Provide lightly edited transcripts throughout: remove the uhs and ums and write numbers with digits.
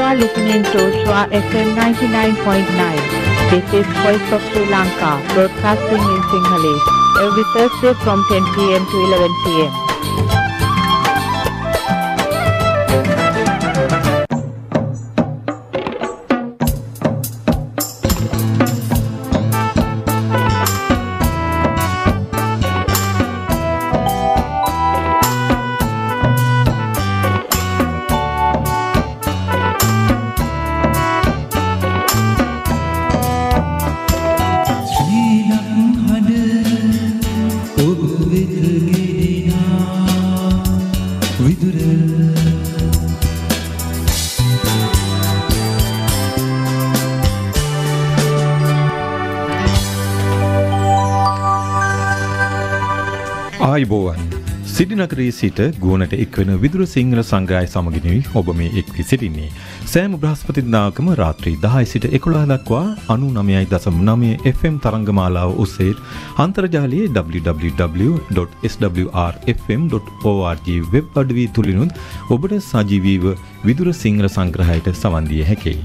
are listening to Shwa FM 99.9. This is Voice of Sri Lanka, broadcasting in Sinhalese every Thursday from 10 p.m. to 11 p.m. ආයුබෝවන් සිටිනගරයේ සිට ගුවනට එක්වන විදුර සිංහල සංග්‍රහය සමගිනුයි ඔබ මේ එක් වී සිටින්නේ. සෑම බ්‍රහස්පතින්දාකම රාත්‍රී 10 සිට 11 දක්වා 99.9 FM තරංගමාලාව ඔස්සේ අන්තර්ජාලයේ www.swrfm.org වෙබ් අඩවි තුලිනුත් ඔබට සජීවීව විදුර සිංහල සංග්‍රහයට සවන් දිය හැකියි.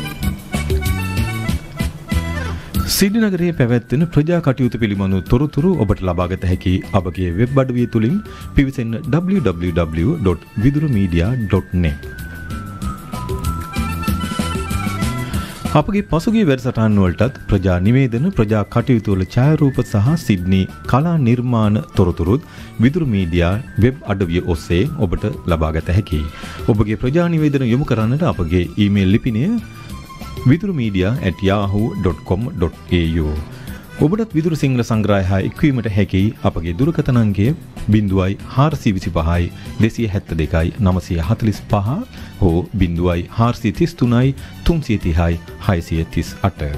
සිඩ්නි නගරයේ පැවැත්වෙන ප්‍රජා කටයුතු පිළිබඳ තොරතුරු ඔබට ලබාගත හැකි අපගේ වෙබ් අඩවිය තුලින් පිවිසෙන්න www.viduramedia.net. අපගේ පසුගිය වැඩසටහන් වලටත් ප්‍රජා නිවේදන ප්‍රජා කටයුතු වල ඡායාරූප සහ සිඩ්නි කලා නිර්මාණ තොරතුරුත් විදුරු මීඩියා වෙබ් අඩවිය ඔස්සේ ඔබට ලබාගත හැකියි. ඔබගේ ප්‍රජා නිවේදන යොමු කරන්නට අපගේ ඊමේල් ලිපිනය viduru.media@yahoo.com.au. ඔබටත් විදුරු සිංහල සංග්‍රහය හා එක්වීමට හැකි අපගේ දුරකථන අංකය 0425 272 945 හෝ 0433 330 638.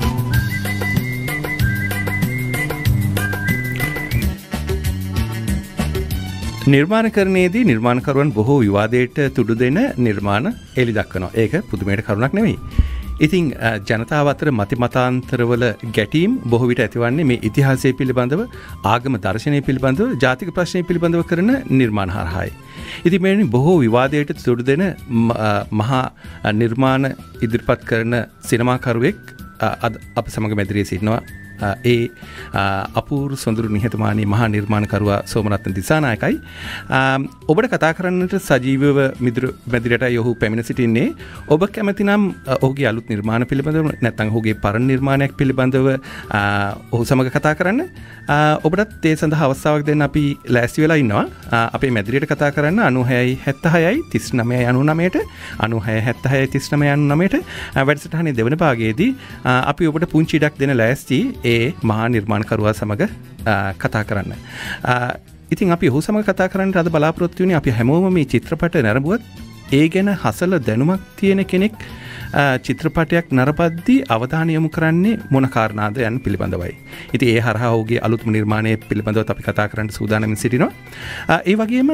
නිර්මාණකරණයේදී නිර්මාණකරුවන් බොහෝ විවාදයට තුඩු දෙන නිර්මාණ එලි දක්වනවා. ඒක පුදුමයට කරුණක් නෙවෙයි. ඉතින් ජනතාව අතර මතිමතාන්තරවල ගැටීම් බොහෝ විට ඇතිවන්නේ මේ ඉතිහාසය පිළිබඳව, ආගම දර්ශනය පිළිබඳව, ජාතික ප්‍රශ්නය පිළිබඳව කරන නිර්මාණ හරහායි. ඉතින් මේ බොහෝ විවාදයට තුඩු දෙන මහා නිර්මාණ ඉදිරිපත් කරන සිනමාකරුවෙක් අප සමග මැදිරියේ සිටිනවා. ඒ අපූර්ව සොඳුරු නිහතමානී මහා නිර්මාණකරුවා සෝමරත්න දිසානායකයි. ඔබට කතා කරන්නට සජීවව මැදිරියට ඔහු පැමිණ සිටින්නේ. ඔබ කැමතිනම් ඔහුගේ අලුත් නිර්මාණ පිළිබඳව නැත්නම් ඔහුගේ පරණ නිර්මාණයක් පිළිබඳව ඔහු සමග කතා කරන්න. ඔබටත් ඒ සඳහා අවස්ථාවක් දෙන්න අපි ලෑස්ති වෙලා ඉන්නවා. අපේ මැදිරියට කතා කරන්න 96 76 39 99ට 96 76 39 99ට වැඩසටහනේ දෙවන භාගයේදී අපි ඔබට පුංචි ඉඩක් දෙන ලෑස්ති ඒ මහා නිර්මාණකරුවා සමග කතා කරන්න. ඉතින් අපි ඔහු සමග කතා කරන්නට අද බලාපොරොත්තු වෙන්නේ අපි හැමෝම මේ චිත්‍රපට නරඹුවත් ඒ ගැන හසල දැනුමක් තියෙන කෙනෙක් චිත්‍රපටයක් නරඹද්දී අවධානය යොමු කරන්නේ මොන කාරණාද යන පිළිබඳවයි. ඉතින් ඒ හරහා ඔහුගේ අලුත්ම නිර්මාණය පිළිබඳව අපි කතා කරන්න සූදානම් සිටිනවා. ඒ වගේම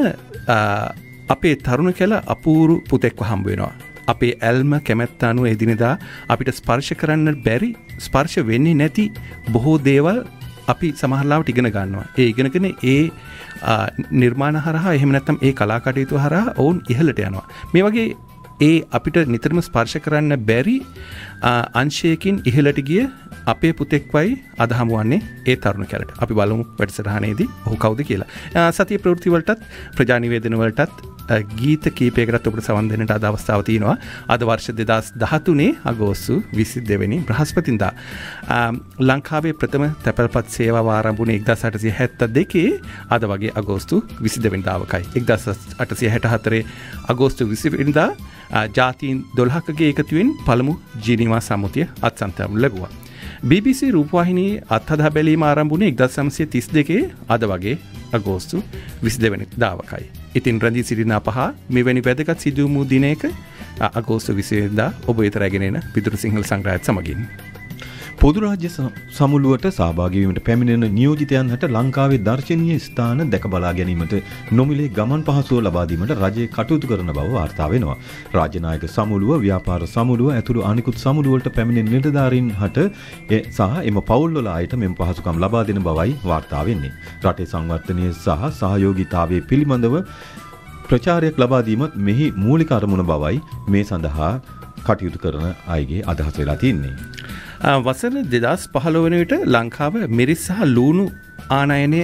අපේ තරුණ කෙල අපූරු පුතෙක්ව හම්බ වෙනවා. අපේ ඇල්ම කැමැත්ත අනුව එදිනෙදා අපිට ස්පර්ශ කරන්න බැරි, ස්පර්ශ වෙන්නේ නැති බොහෝ දේවල් අපි සමහරවිට ඉගෙන ගන්නවා. ඒ ඉගෙනගෙන ඒ නිර්මාණ හරහා එහෙම නැත්නම් ඒ කලා කටයුතු හරහා ඔවුන් ඉහළට යනවා. මේ වගේ ඒ අපිට නිතරම ස්පර්ශ කරන්න බැරි අංශයකින් ඉහළට ගිය අපේ පුතෙක්වයි අද හමුවන්නේ ඒ තරුණ කැලට. අපි බලමු වැඩසටහනේදී ඔහු කවුද කියලා. සතිය ප්‍රවෘත්ති වලටත් ප්‍රජා නිවේදන වලටත් ගීත කීපයකටත් ඔබට සවන් දෙන්නට අද අවස්ථාව තියෙනවා. අද වර්ෂ 2013 අගෝස්තු 22 වෙනි බ්‍රහස්පතින්දා ලංකාවේ ප්‍රථම තැපැල්පත් සේවාව ආරම්භ වුණේ 1872 අද වගේ අගෝස්තු 22 වෙනිදාවකයි. 1864 අගෝස්තු 20 වෙනිදා ජාතීන් 12කගේ එකතුවෙන් පළමු ජීනීවා සම්මුතිය අත්සන්තම් ලැබුවා. BBC රූපවාහිනියේ අත්හදා බැලීම ආරම්භ වුණේ 1932 අද වගේ අගෝස්තු 22 වෙනිදාවකයි. ඉතින් රංජී සිටින අපහ මෙවැනි වැදගත් සිදුවීම් දිනයක අගෝස්තු 20 වෙනිදා ඔබ වෙත රැගෙන එන විදුරු සිංහල සංග්‍රහයත් සමගින් පොදු රාජ්‍ය සමුළුවට සහභාගී වීමට පැමිණෙන නියෝජිතයන් හට ලංකාවේ දර්ශනීය ස්ථාන දැක බලා ගැනීමට නොමිලේ ගමන් පහසුව ලබා දීමට රජය කටයුතු කරන බව වාර්තා වෙනවා. රාජ්‍ය නායක සමුළුව, ව්‍යාපාර සමුළුව ඇතුළු අනිකුත් සමුළු වලට පැමිණෙන නිලධාරීන් හට සහ එම පවුල් වල අයට මෙම පහසුකම් ලබා දෙන බවයි වාර්තා වෙන්නේ. රටේ සංවර්ධනය සහ සහයෝගීතාවයේ පිළිබඳව ප්‍රචාරයක් ලබා දීමත් මෙහි මූලික අරමුණ බවයි මේ සඳහා කටයුතු කරන අයගේ අදහස වෙලා තියෙන්නේ. වසර 2015 වන විට ලංකාව මිරිස් සහ ලූණු ආනයනය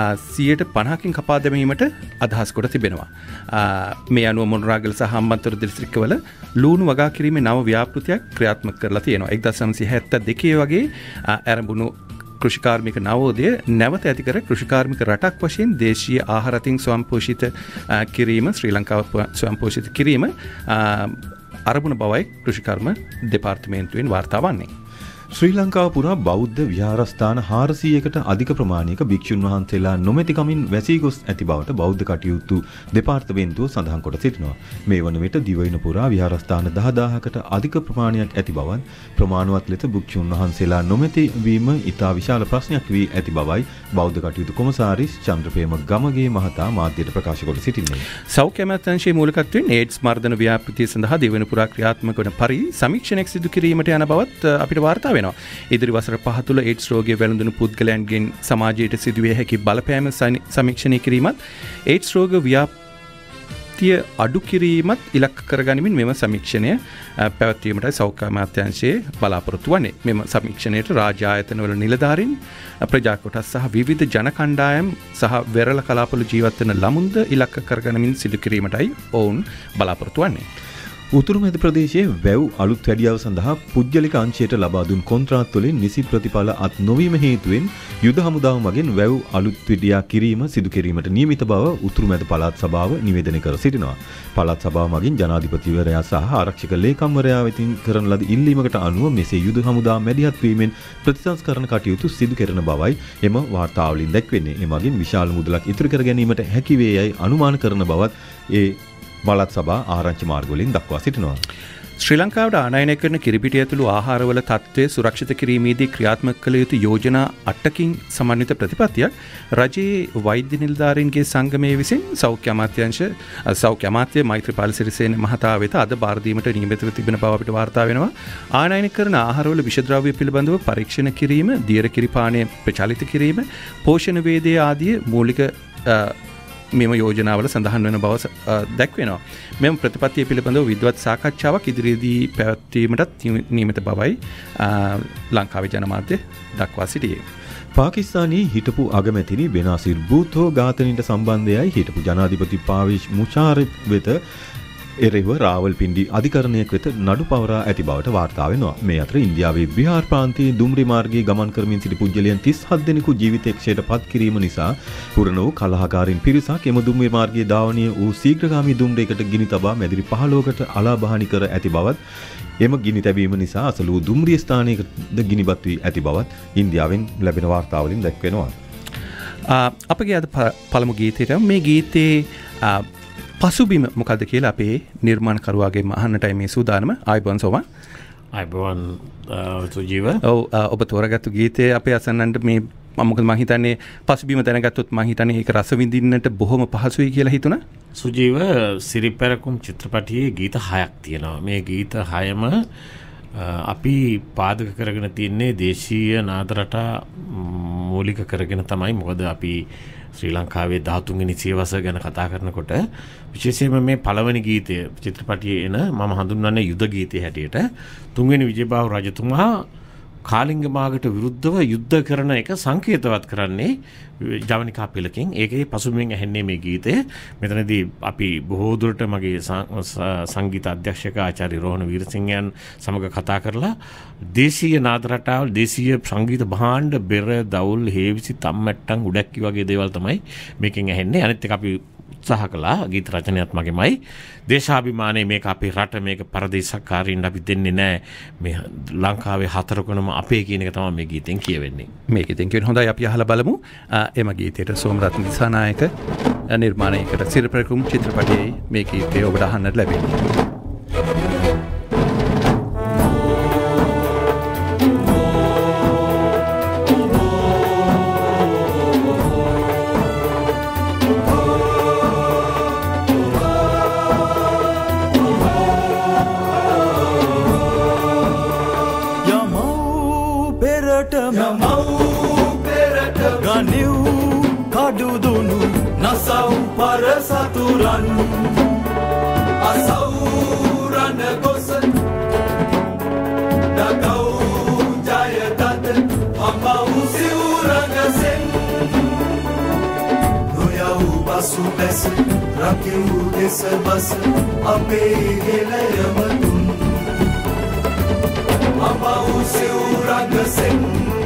50%කින් කපා දැමීමට අදහස් කොට තිබෙනවා. මේ අනුව මොනරාගල සහ හම්බන්තොට දිස්ත්‍රික්කවල ලූණු වගා කිරීමේ නව ව්‍යාපෘතියක් ක්‍රියාත්මක කරලා තියෙනවා. 1972 වගේ ආරම්භුණු කෘෂිකාර්මික නවෝදය නැවත ඇති කර කෘෂිකාර්මික රටක් වශයෙන් දේශීය ආහාර අතින් ස්වයංපෝෂිත කිරීම ශ්‍රී ලංකාව ස්වයංපෝෂිත කිරීම අරමුණ බවයි කෘෂිකර්ම දෙපාර්තමේන්තුවෙන් වාර්තා වන්නේ. ශ්‍රී ලංකාව පුරා බෞද්ධ විහාරස්ථාන 400කට අධික ප්‍රමාණයක භික්ෂුන් වහන්සේලා නොමැතිකමින් වැසී ගොස් ඇති බවට බෞද්ධ කටයුතු දෙපාර්තමේන්තුව සඳහන් කොට සිටිනවා. මේ වන විට දිවයින පුරා විහාරස්ථාන 10000කට අධික ප්‍රමාණයක් ඇති බවත් ප්‍රමාණවත් ලෙස භික්ෂුන් වහන්සේලා නොමැති වීම ඉතා විශාල ප්‍රශ්නයක් වී ඇති බවයි බෞද්ධ කටයුතු කොමසාරිස් චන්ද්‍රප්‍රේම ගමගේ මහතා මාධ්‍යයට ප්‍රකාශ කොට සිටින්නේ. සෞඛ්‍ය අමාත්‍යාංශයේ මූලිකත්වයෙන් ඒඩ්ස් මර්ධන ව්‍යාපෘතිය සඳහා දිවයින පුරා ක්‍රියාත්මක වන පරිදි සමීක්ෂණයක් සිදු කිරීමට යන බවත් අපිට වාර්තා වෙනවා. ඉදිරි වසර 5 තුළ ඒඩ්ස් රෝගය වැළඳුණු පුද්ගලයන්ගෙන් සමාජයට සිදුවිය හැකි බලපෑම සමීක්ෂණය කිරීමත් ඒඩ්ස් රෝග ව්‍යාප්තිය අඩු කිරීමත් ඉලක්ක කරගනිමින් මෙම සමීක්ෂණය පැවැත්වීමටයි සෞඛ්‍ය අමාත්‍යාංශයේ බලාපොරොත්තු වන්නේ. මෙම සමීක්ෂණයට රාජ්‍ය ආයතනවල නිලධාරීන් ප්‍රජා කොටස් සහ විවිධ ජන කණ්ඩායම් සහ වෙරළ කලාපවල ජීවත් වන ළමුන්ද ඉලක්ක කරගනිමින් සිදු කිරීමටයි ඔවුන් බලාපොරොත්තු වන්නේ. උතුරු මැද ප්‍රදේශයේ වැව් අලුත් වැඩියාව සඳහා පුද්ගලික අංශයට ලබා දුන් කොන්ත්‍රාත් වලින් නිසි ප්‍රතිඵල අත් නොවීම හේතුවෙන් යුද හමුදාව මගින් වැව් අලුත් වැඩියා කිරීම සිදු කිරීමට නියමිත බව උතුරු මැද පළාත් සභාව නිවේදනය කර සිටිනවා. පළාත් සභාව මගින් ජනාධිපතිවරයා සහ ආරක්ෂක ලේකම්වරයා වෙතින් කරන ලද ඉල්ලීමකට අනුව මෙසේ යුද හමුදා මැදිහත් වීමෙන් ප්‍රතිසංස්කරණ කටයුතු සිදු කරන බවයි එම වාර්තාවලින් දැක්වෙන්නේ. එමගින් විශාල මුදලක් ඉතුරු කර ගැනීමට හැකි වේ යයි අනුමාන කරන බවත් ඒ පළාත් සභා ආරංචි මාර්ග වලින් දක්වා සිටිනවා. ශ්‍රී ලංකාවට ආනයනය කරන කිරිපිටි ඇතුළු ආහාරවල තත්ත්වය සුරක්ෂිත කිරීමේදී ක්‍රියාත්මක කළ යුතු යෝජනා 8කින් සමන්විත ප්‍රතිපත්තියක් රජයේ වෛද්‍ය නිලධාරීන්ගේ සංගමය විසින් සෞඛ්‍ය අමාත්‍ය මෛත්‍රීපාල සිරිසේන මහතා වෙත අද බාර දීමට නියමිතව තිබෙන බව අපිට වාර්තා වෙනවා. ආනයනය කරන ආහාරවල විෂද්‍රව්‍ය පිළිබඳව පරීක්ෂණ කිරීම, දියර කිරිපානය ප්‍රචලිත කිරීම, පෝෂණ වේදය ආදී මූලික මෙම යෝජනාවල සඳහන් වන බව දැක්වෙනවා. මෙම ප්‍රතිපත්තිය පිළිබඳව විද්වත් සාකච්ඡාවක් ඉදිරියේදී පැවැත්වීමටත් නියමිත බවයි ලංකාවේ ජනමාධ්‍ය දක්වා සිටියේ. පාකිස්තානයේ හිටපු අගමැතිනි බෙනාසිර් භූතෝ ඝාතනයට සම්බන්ධයයි හිටපු ජනාධිපති පාවිෂ් මුෂාරෆ් වෙත එරෙහිව රාවල්පින්ඩි අධිකරණයක් වෙත නඩු පවරා ඇති බවට වාර්තා වෙනවා. මේ අතර ඉන්දියාවේ බිහාර් ප්‍රාන්තයේ දුම්රි මාර්ගයේ ගමන් කරමින් සිටි පුද්ගලයන් 37 දෙනෙකු ජීවිතයක්ෂයට පත් කිරීම නිසා පුරන වූ කලහකාරීන් පිරිසක් එම දුම්රි මාර්ගයේ ධාවනීය වූ ශීඝ්‍රගාමී දුම්රියකට ගිනි තබා මැදිරි 15කට අලාබහනි කර ඇති බවත් එම ගිනි තැබීම නිසා අසල වූ දුම්රිය ස්ථානයකද ගිනිබත් වී ඇති බවත් ඉන්දියාවෙන් ලැබෙන වාර්තාවලින් දැක්වෙනවා. අපගේ අද පළමු ගීතයට මේ ගීතේ පසුබිම මොකද්ද කියලා අපේ නිර්මාණකරුවාගෙන් අහන්නටයි මේ සූදානම. ආයිබෝන් සෝමා. ආයිබෝන් සුජීව. ඔව් ඔබ තෝරාගත්තු ගීතේ අපේ අසන්නන්ට මේ මොකද මම හිතන්නේ පසුබිම දැනගත්තොත් මම හිතන්නේ ඒක රස විඳින්නට බොහොම පහසුයි කියලා හිතුණා. සුජීව සිරිපැරකුම් චිත්‍රපටයේ ගීත 6ක් තියෙනවා. මේ ගීත 6ම අපි පාදක කරගෙන තියන්නේ දේශීය නාද රටා මූලික කරගෙන තමයි. මොකද අපි ශ්‍රී ලංකාවේ 13 වෙනි සියවස ගැන කතා කරනකොට විශේෂයෙන්ම මේ පළවෙනි ගීතය චිත්‍රපටයේ එන මම හඳුන්වන්නේ යුද ගීතය හැටියට 3 වෙනි විජයබාහු රජතුමා කාලිංග මාගට විරුද්ධව යුද්ධ කරන එක සංකේතවත් කරන්නේ ජවනිකා පිලකින්. ඒකේ පසුබිමින් ඇහෙන්නේ මේ ගීතය. මෙතනදී අපි බොහෝ දුරට මගේ සංගීත අධ්‍යක්ෂක ආචාර්ය රෝහණ වීරසිංහයන් සමග කතා කරලා දේශීය නාද රටාවල්, දේශීය සංගීත භාණ්ඩ, බෙර, දවුල්, හේවිසි, තම්මැට්ටම්, උඩැක්කි වගේ දේවල් තමයි මේකෙන් ඇහෙන්නේ. අනිත් එක අපි උත්සාහ කළා ගීත රචනයත් මගේමයි. දේශාභිමානයේ මේක අපේ රට, මේක පරදේශකාරීන් අපි දෙන්නේ නැහැ. මේ ලංකාවේ 4 කොනම අපේ කියන එක තමයි මේ ගීතෙන් කියවෙන්නේ. මේ ගීතෙන් කියන හොඳයි අපි අහලා බලමු. එම ගීතයට සෝමරත්න දිසානායක නිර්මාණය කර සිරිපැරකුම් චිත්‍රපටයේ මේ ගීතය ඔබට අහන්නට ලැබෙනවා. Nasau para saturan Asauran gosan Dagau jaya data Ambau siuran sen Noyau basu besa Rakiu desa basa Ape helaya matun Ambau siuran sen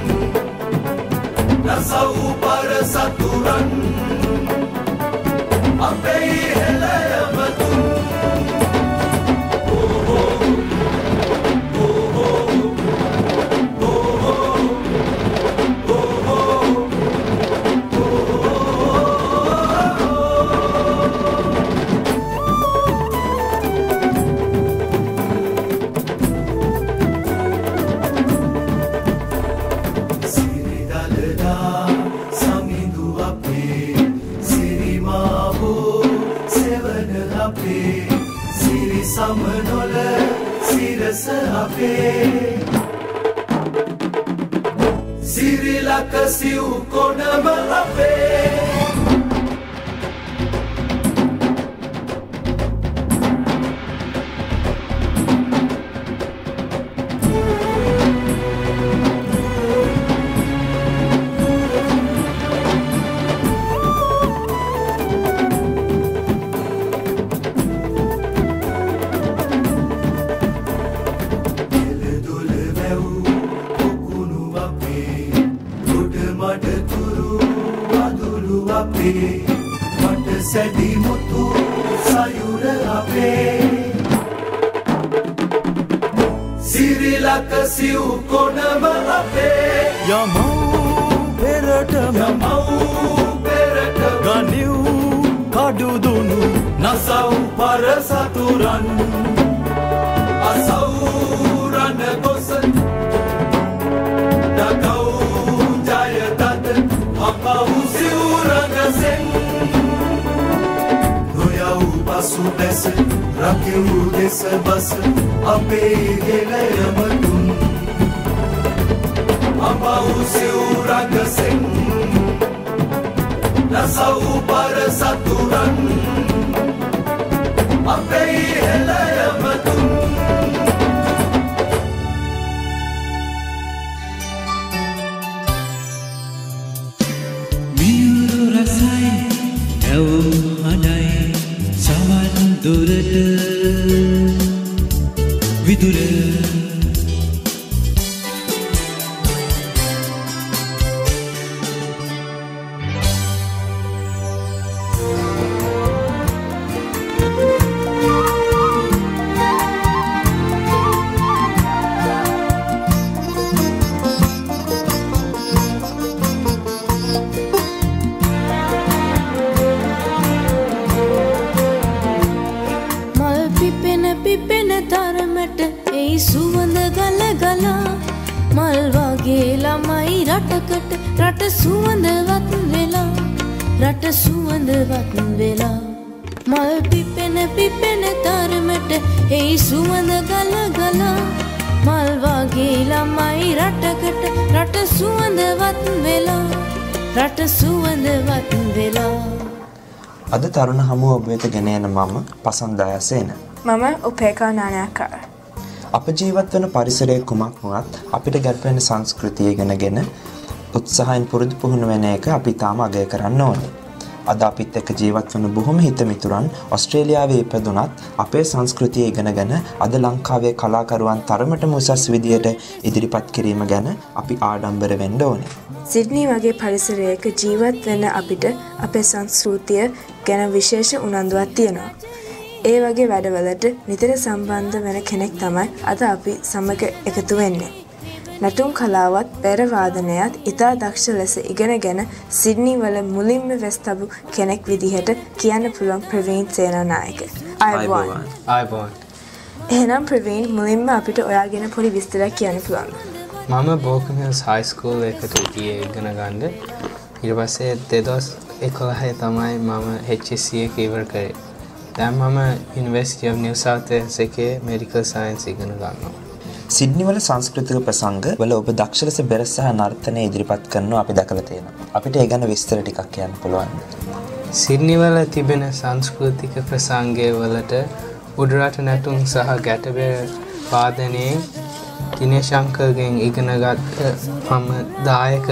Nasau para saturan Ape helaya matun Samanola sirasa ape Sirila kasiu konama ape Mata sedi mutu sayura ape Sirila kasiu konama ape Yamau berata Ganiu kadu dunu Nasau para saturan Asauran gosan Dagau jaya tata Ambau siuran sen Noyau basu besa Rakiu desa basa Ape helaya matun Ambau siuran sen Nasau para saturan Ape helaya matun durata vidura රට සුවඳවත් වෙලා මල් පිපෙන තරමට එයි සුවඳ ගලගලා මල් වගේ ළමයි රට සුවඳවත් වෙලා අද තරුණ හමුව ඔබ වෙත ගෙන යන මම පසන් දයාසේන මම උපේකා නානාකාර අප ජීවත් වන පරිසරයේ කුමක් වුණත් අපිට ගැළපෙන සංස්කෘතිය ඉගෙනගෙන උත්සාහයෙන් පුරුදු පුහුණු වෙන එක අපි තාම අගය කරන්න ඕනේ. අද අපිත් එක්ක ජීවත් වන බොහොම හිතමිතුරන් ඕස්ට්‍රේලියාවේ ඉපදුනත් අපේ සංස්කෘතිය ඉගෙනගෙන අද ලංකාවේ කලාකරුවන් තරමටම උසස් විදියට ඉදිරිපත් කිරීම ගැන අපි ආඩම්බර වෙන්න ඕනේ. සිඩ්නි වගේ පරිසරයක ජීවත් වෙන අපිට අපේ සංස්කෘතිය ගැන විශේෂ උනන්දුවක් තියෙනවා. ඒ වගේ වැඩවලට නිතර සම්බන්ධ වෙන කෙනෙක් තමයි අද අපි සමග එකතු වෙන්නේ. නටුම් කලාවත් පෙර වාදනයත් ඉතා දක්ෂ ලෙස ඉගෙනගෙන සිඩ්නි වල මුලින්ම වෙස්තබු කෙනෙක් විදිහට කියන්න පුළුවන් ප්‍රවීන් සේනානායක. ආයුබෝවන්. එහෙනම් ප්‍රවීන් මුලින්ම අපිට ඔයා ගැන පොඩි විස්තරයක් කියන්න පුළුවන්ද? මම බෝකන් හිල්ස් හයි ස්කූල් එකට ගියේ ඉගෙන ගන්න. ඊට පස්සේ 2011 තමයි මම HSC එක ඉවර කරේ. දැන් මම University of New South Wales එකේ medical science ඉගෙන ගන්නවා. සිඩ්නි වල සංස්කෘතික ප්‍රසංග වල ඔබ දක්ෂ ලෙස බෙර සහ නර්තනය ඉදිරිපත් කරනවා අපි දැකලා තියෙනවා. අපිට ඒ ගැන විස්තර ටිකක් කියන්න පුළුවන්ද? සිඩ්නි වල තිබෙන සංස්කෘතික ප්‍රසංගය වලට උඩරට නැටුම් සහ ගැටබෙර වාදනයෙන් දිනේෂ් අංකල්ගෙන් ඉගෙනගත්ත මම දායක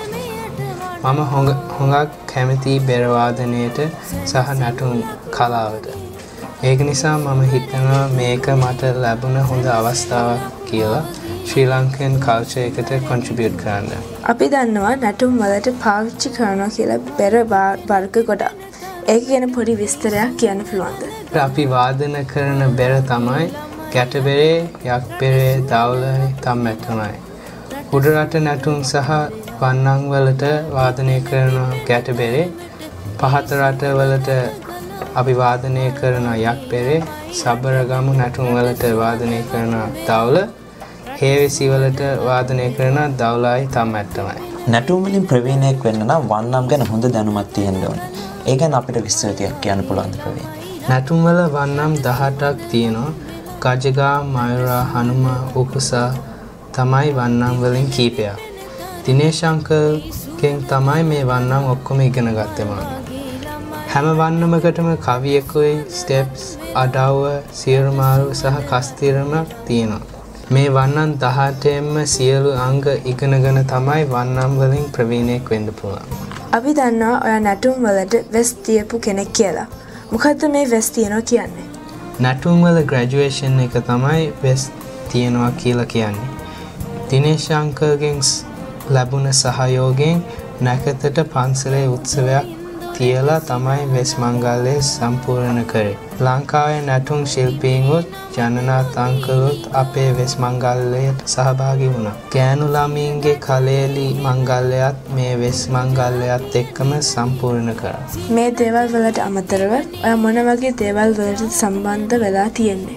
වෙනවා. මම හොඟක් කැමති බෙර වාදනයට සහ නැටුම් කලාවට. ඒක නිසා මම හිතනවා මේක මට ලැබුණ හොඳ අවස්ථාවක් කියලා ශ්‍රී ලංකන් කල්චර් එකට කොන්ට්‍රිබියුට් කරන්න. අපි දන්නවා නැටුම් වලට පාවිච්චි කරනවා කියලා බෙර වර්ග ගොඩක්. ඒක ගැන පොඩි විස්තරයක් කියන්න පුළුවන්ද? අපි වාදන කරන බෙර තමයි ගැටබෙරේ, යක්බෙරේ, දවුලයි, තම්මැට්ටමයි. උඩරට නැටුම් සහ වන්නම් වලට වාදනය කරන ගැටබෙරේ, පහත රට වලට අපි වාදනය කරන යක්බෙරේ, සබරගමු නැටුම් වලට වාදනය කරන දවුල, හේවිසි වලට වාදනය කරන දවුලයි, තම්මැට්ටමයි. නැටුම් වලින් ප්‍රවීණයෙක් වෙන්න නම් වන්නම් ගැන හොඳ දැනුමක් තියෙන්න ඕනේ. ඒ ගැන අපිට විස්තර ටිකක් කියන්න පුළුවන්ද ප්‍රවීණ? නැටුම් වල වන්නම් 18ක් තියෙනවා. ගජගා, මයුරා, හනුමා, උකුසා තමයි වන්නම් වලින් කීපයක්. දිනේෂ් අංකල්ගෙන් තමයි මේ වන්නම් ඔක්කොම ඉගෙන ගත්තේ මම. හැම වන්නමකටම කවියකුයි, ස්ටෙප්ස්, අඩව්ව, සියරුමාරු සහ කස්තිරමක් තියෙනවා. මේ වන්නම් 18ෙම සියලු අංග ඉගෙනගෙන තමයි වන්නම් වලින් ප්‍රවීණයෙක් වෙන්න පුළුවන්. අපි දන්නවා ඔයා නැටුම් වලට වෙස් තියපු කෙනෙක් කියලා. මොකද්ද මේ වෙස් තියනවා කියන්නේ? නැටුම් වල ග්‍රැජුවේෂන් එක තමයි වෙස් තියනවා කියලා කියන්නේ. දිනේෂ් අංකල්ගෙන් ලැබුණ සහයෝගයෙන් නැකතට පන්සලේ උත්සවයක් තියලා තමයි වෙස් මංගල්‍යය සම්පූර්ණ කරේ. ලංකාවේ නැටුම් ශිල්පීන්වොත් ජනනාත් අංකලොත් අපේ වෙස් මංගල්‍යයට සහභාගී වුණා. ගෑනු ළමයින්ගේ කලෙලි මංගල්‍යයත් මේ වෙස් මංගල්‍යයත් එක්කම සම්පූර්ණ කරා. මේ දේවල් වලට අමතරව ඔයා මොන වගේ දේවල් වලට සම්බන්ධ වෙලා තියෙන්නේ?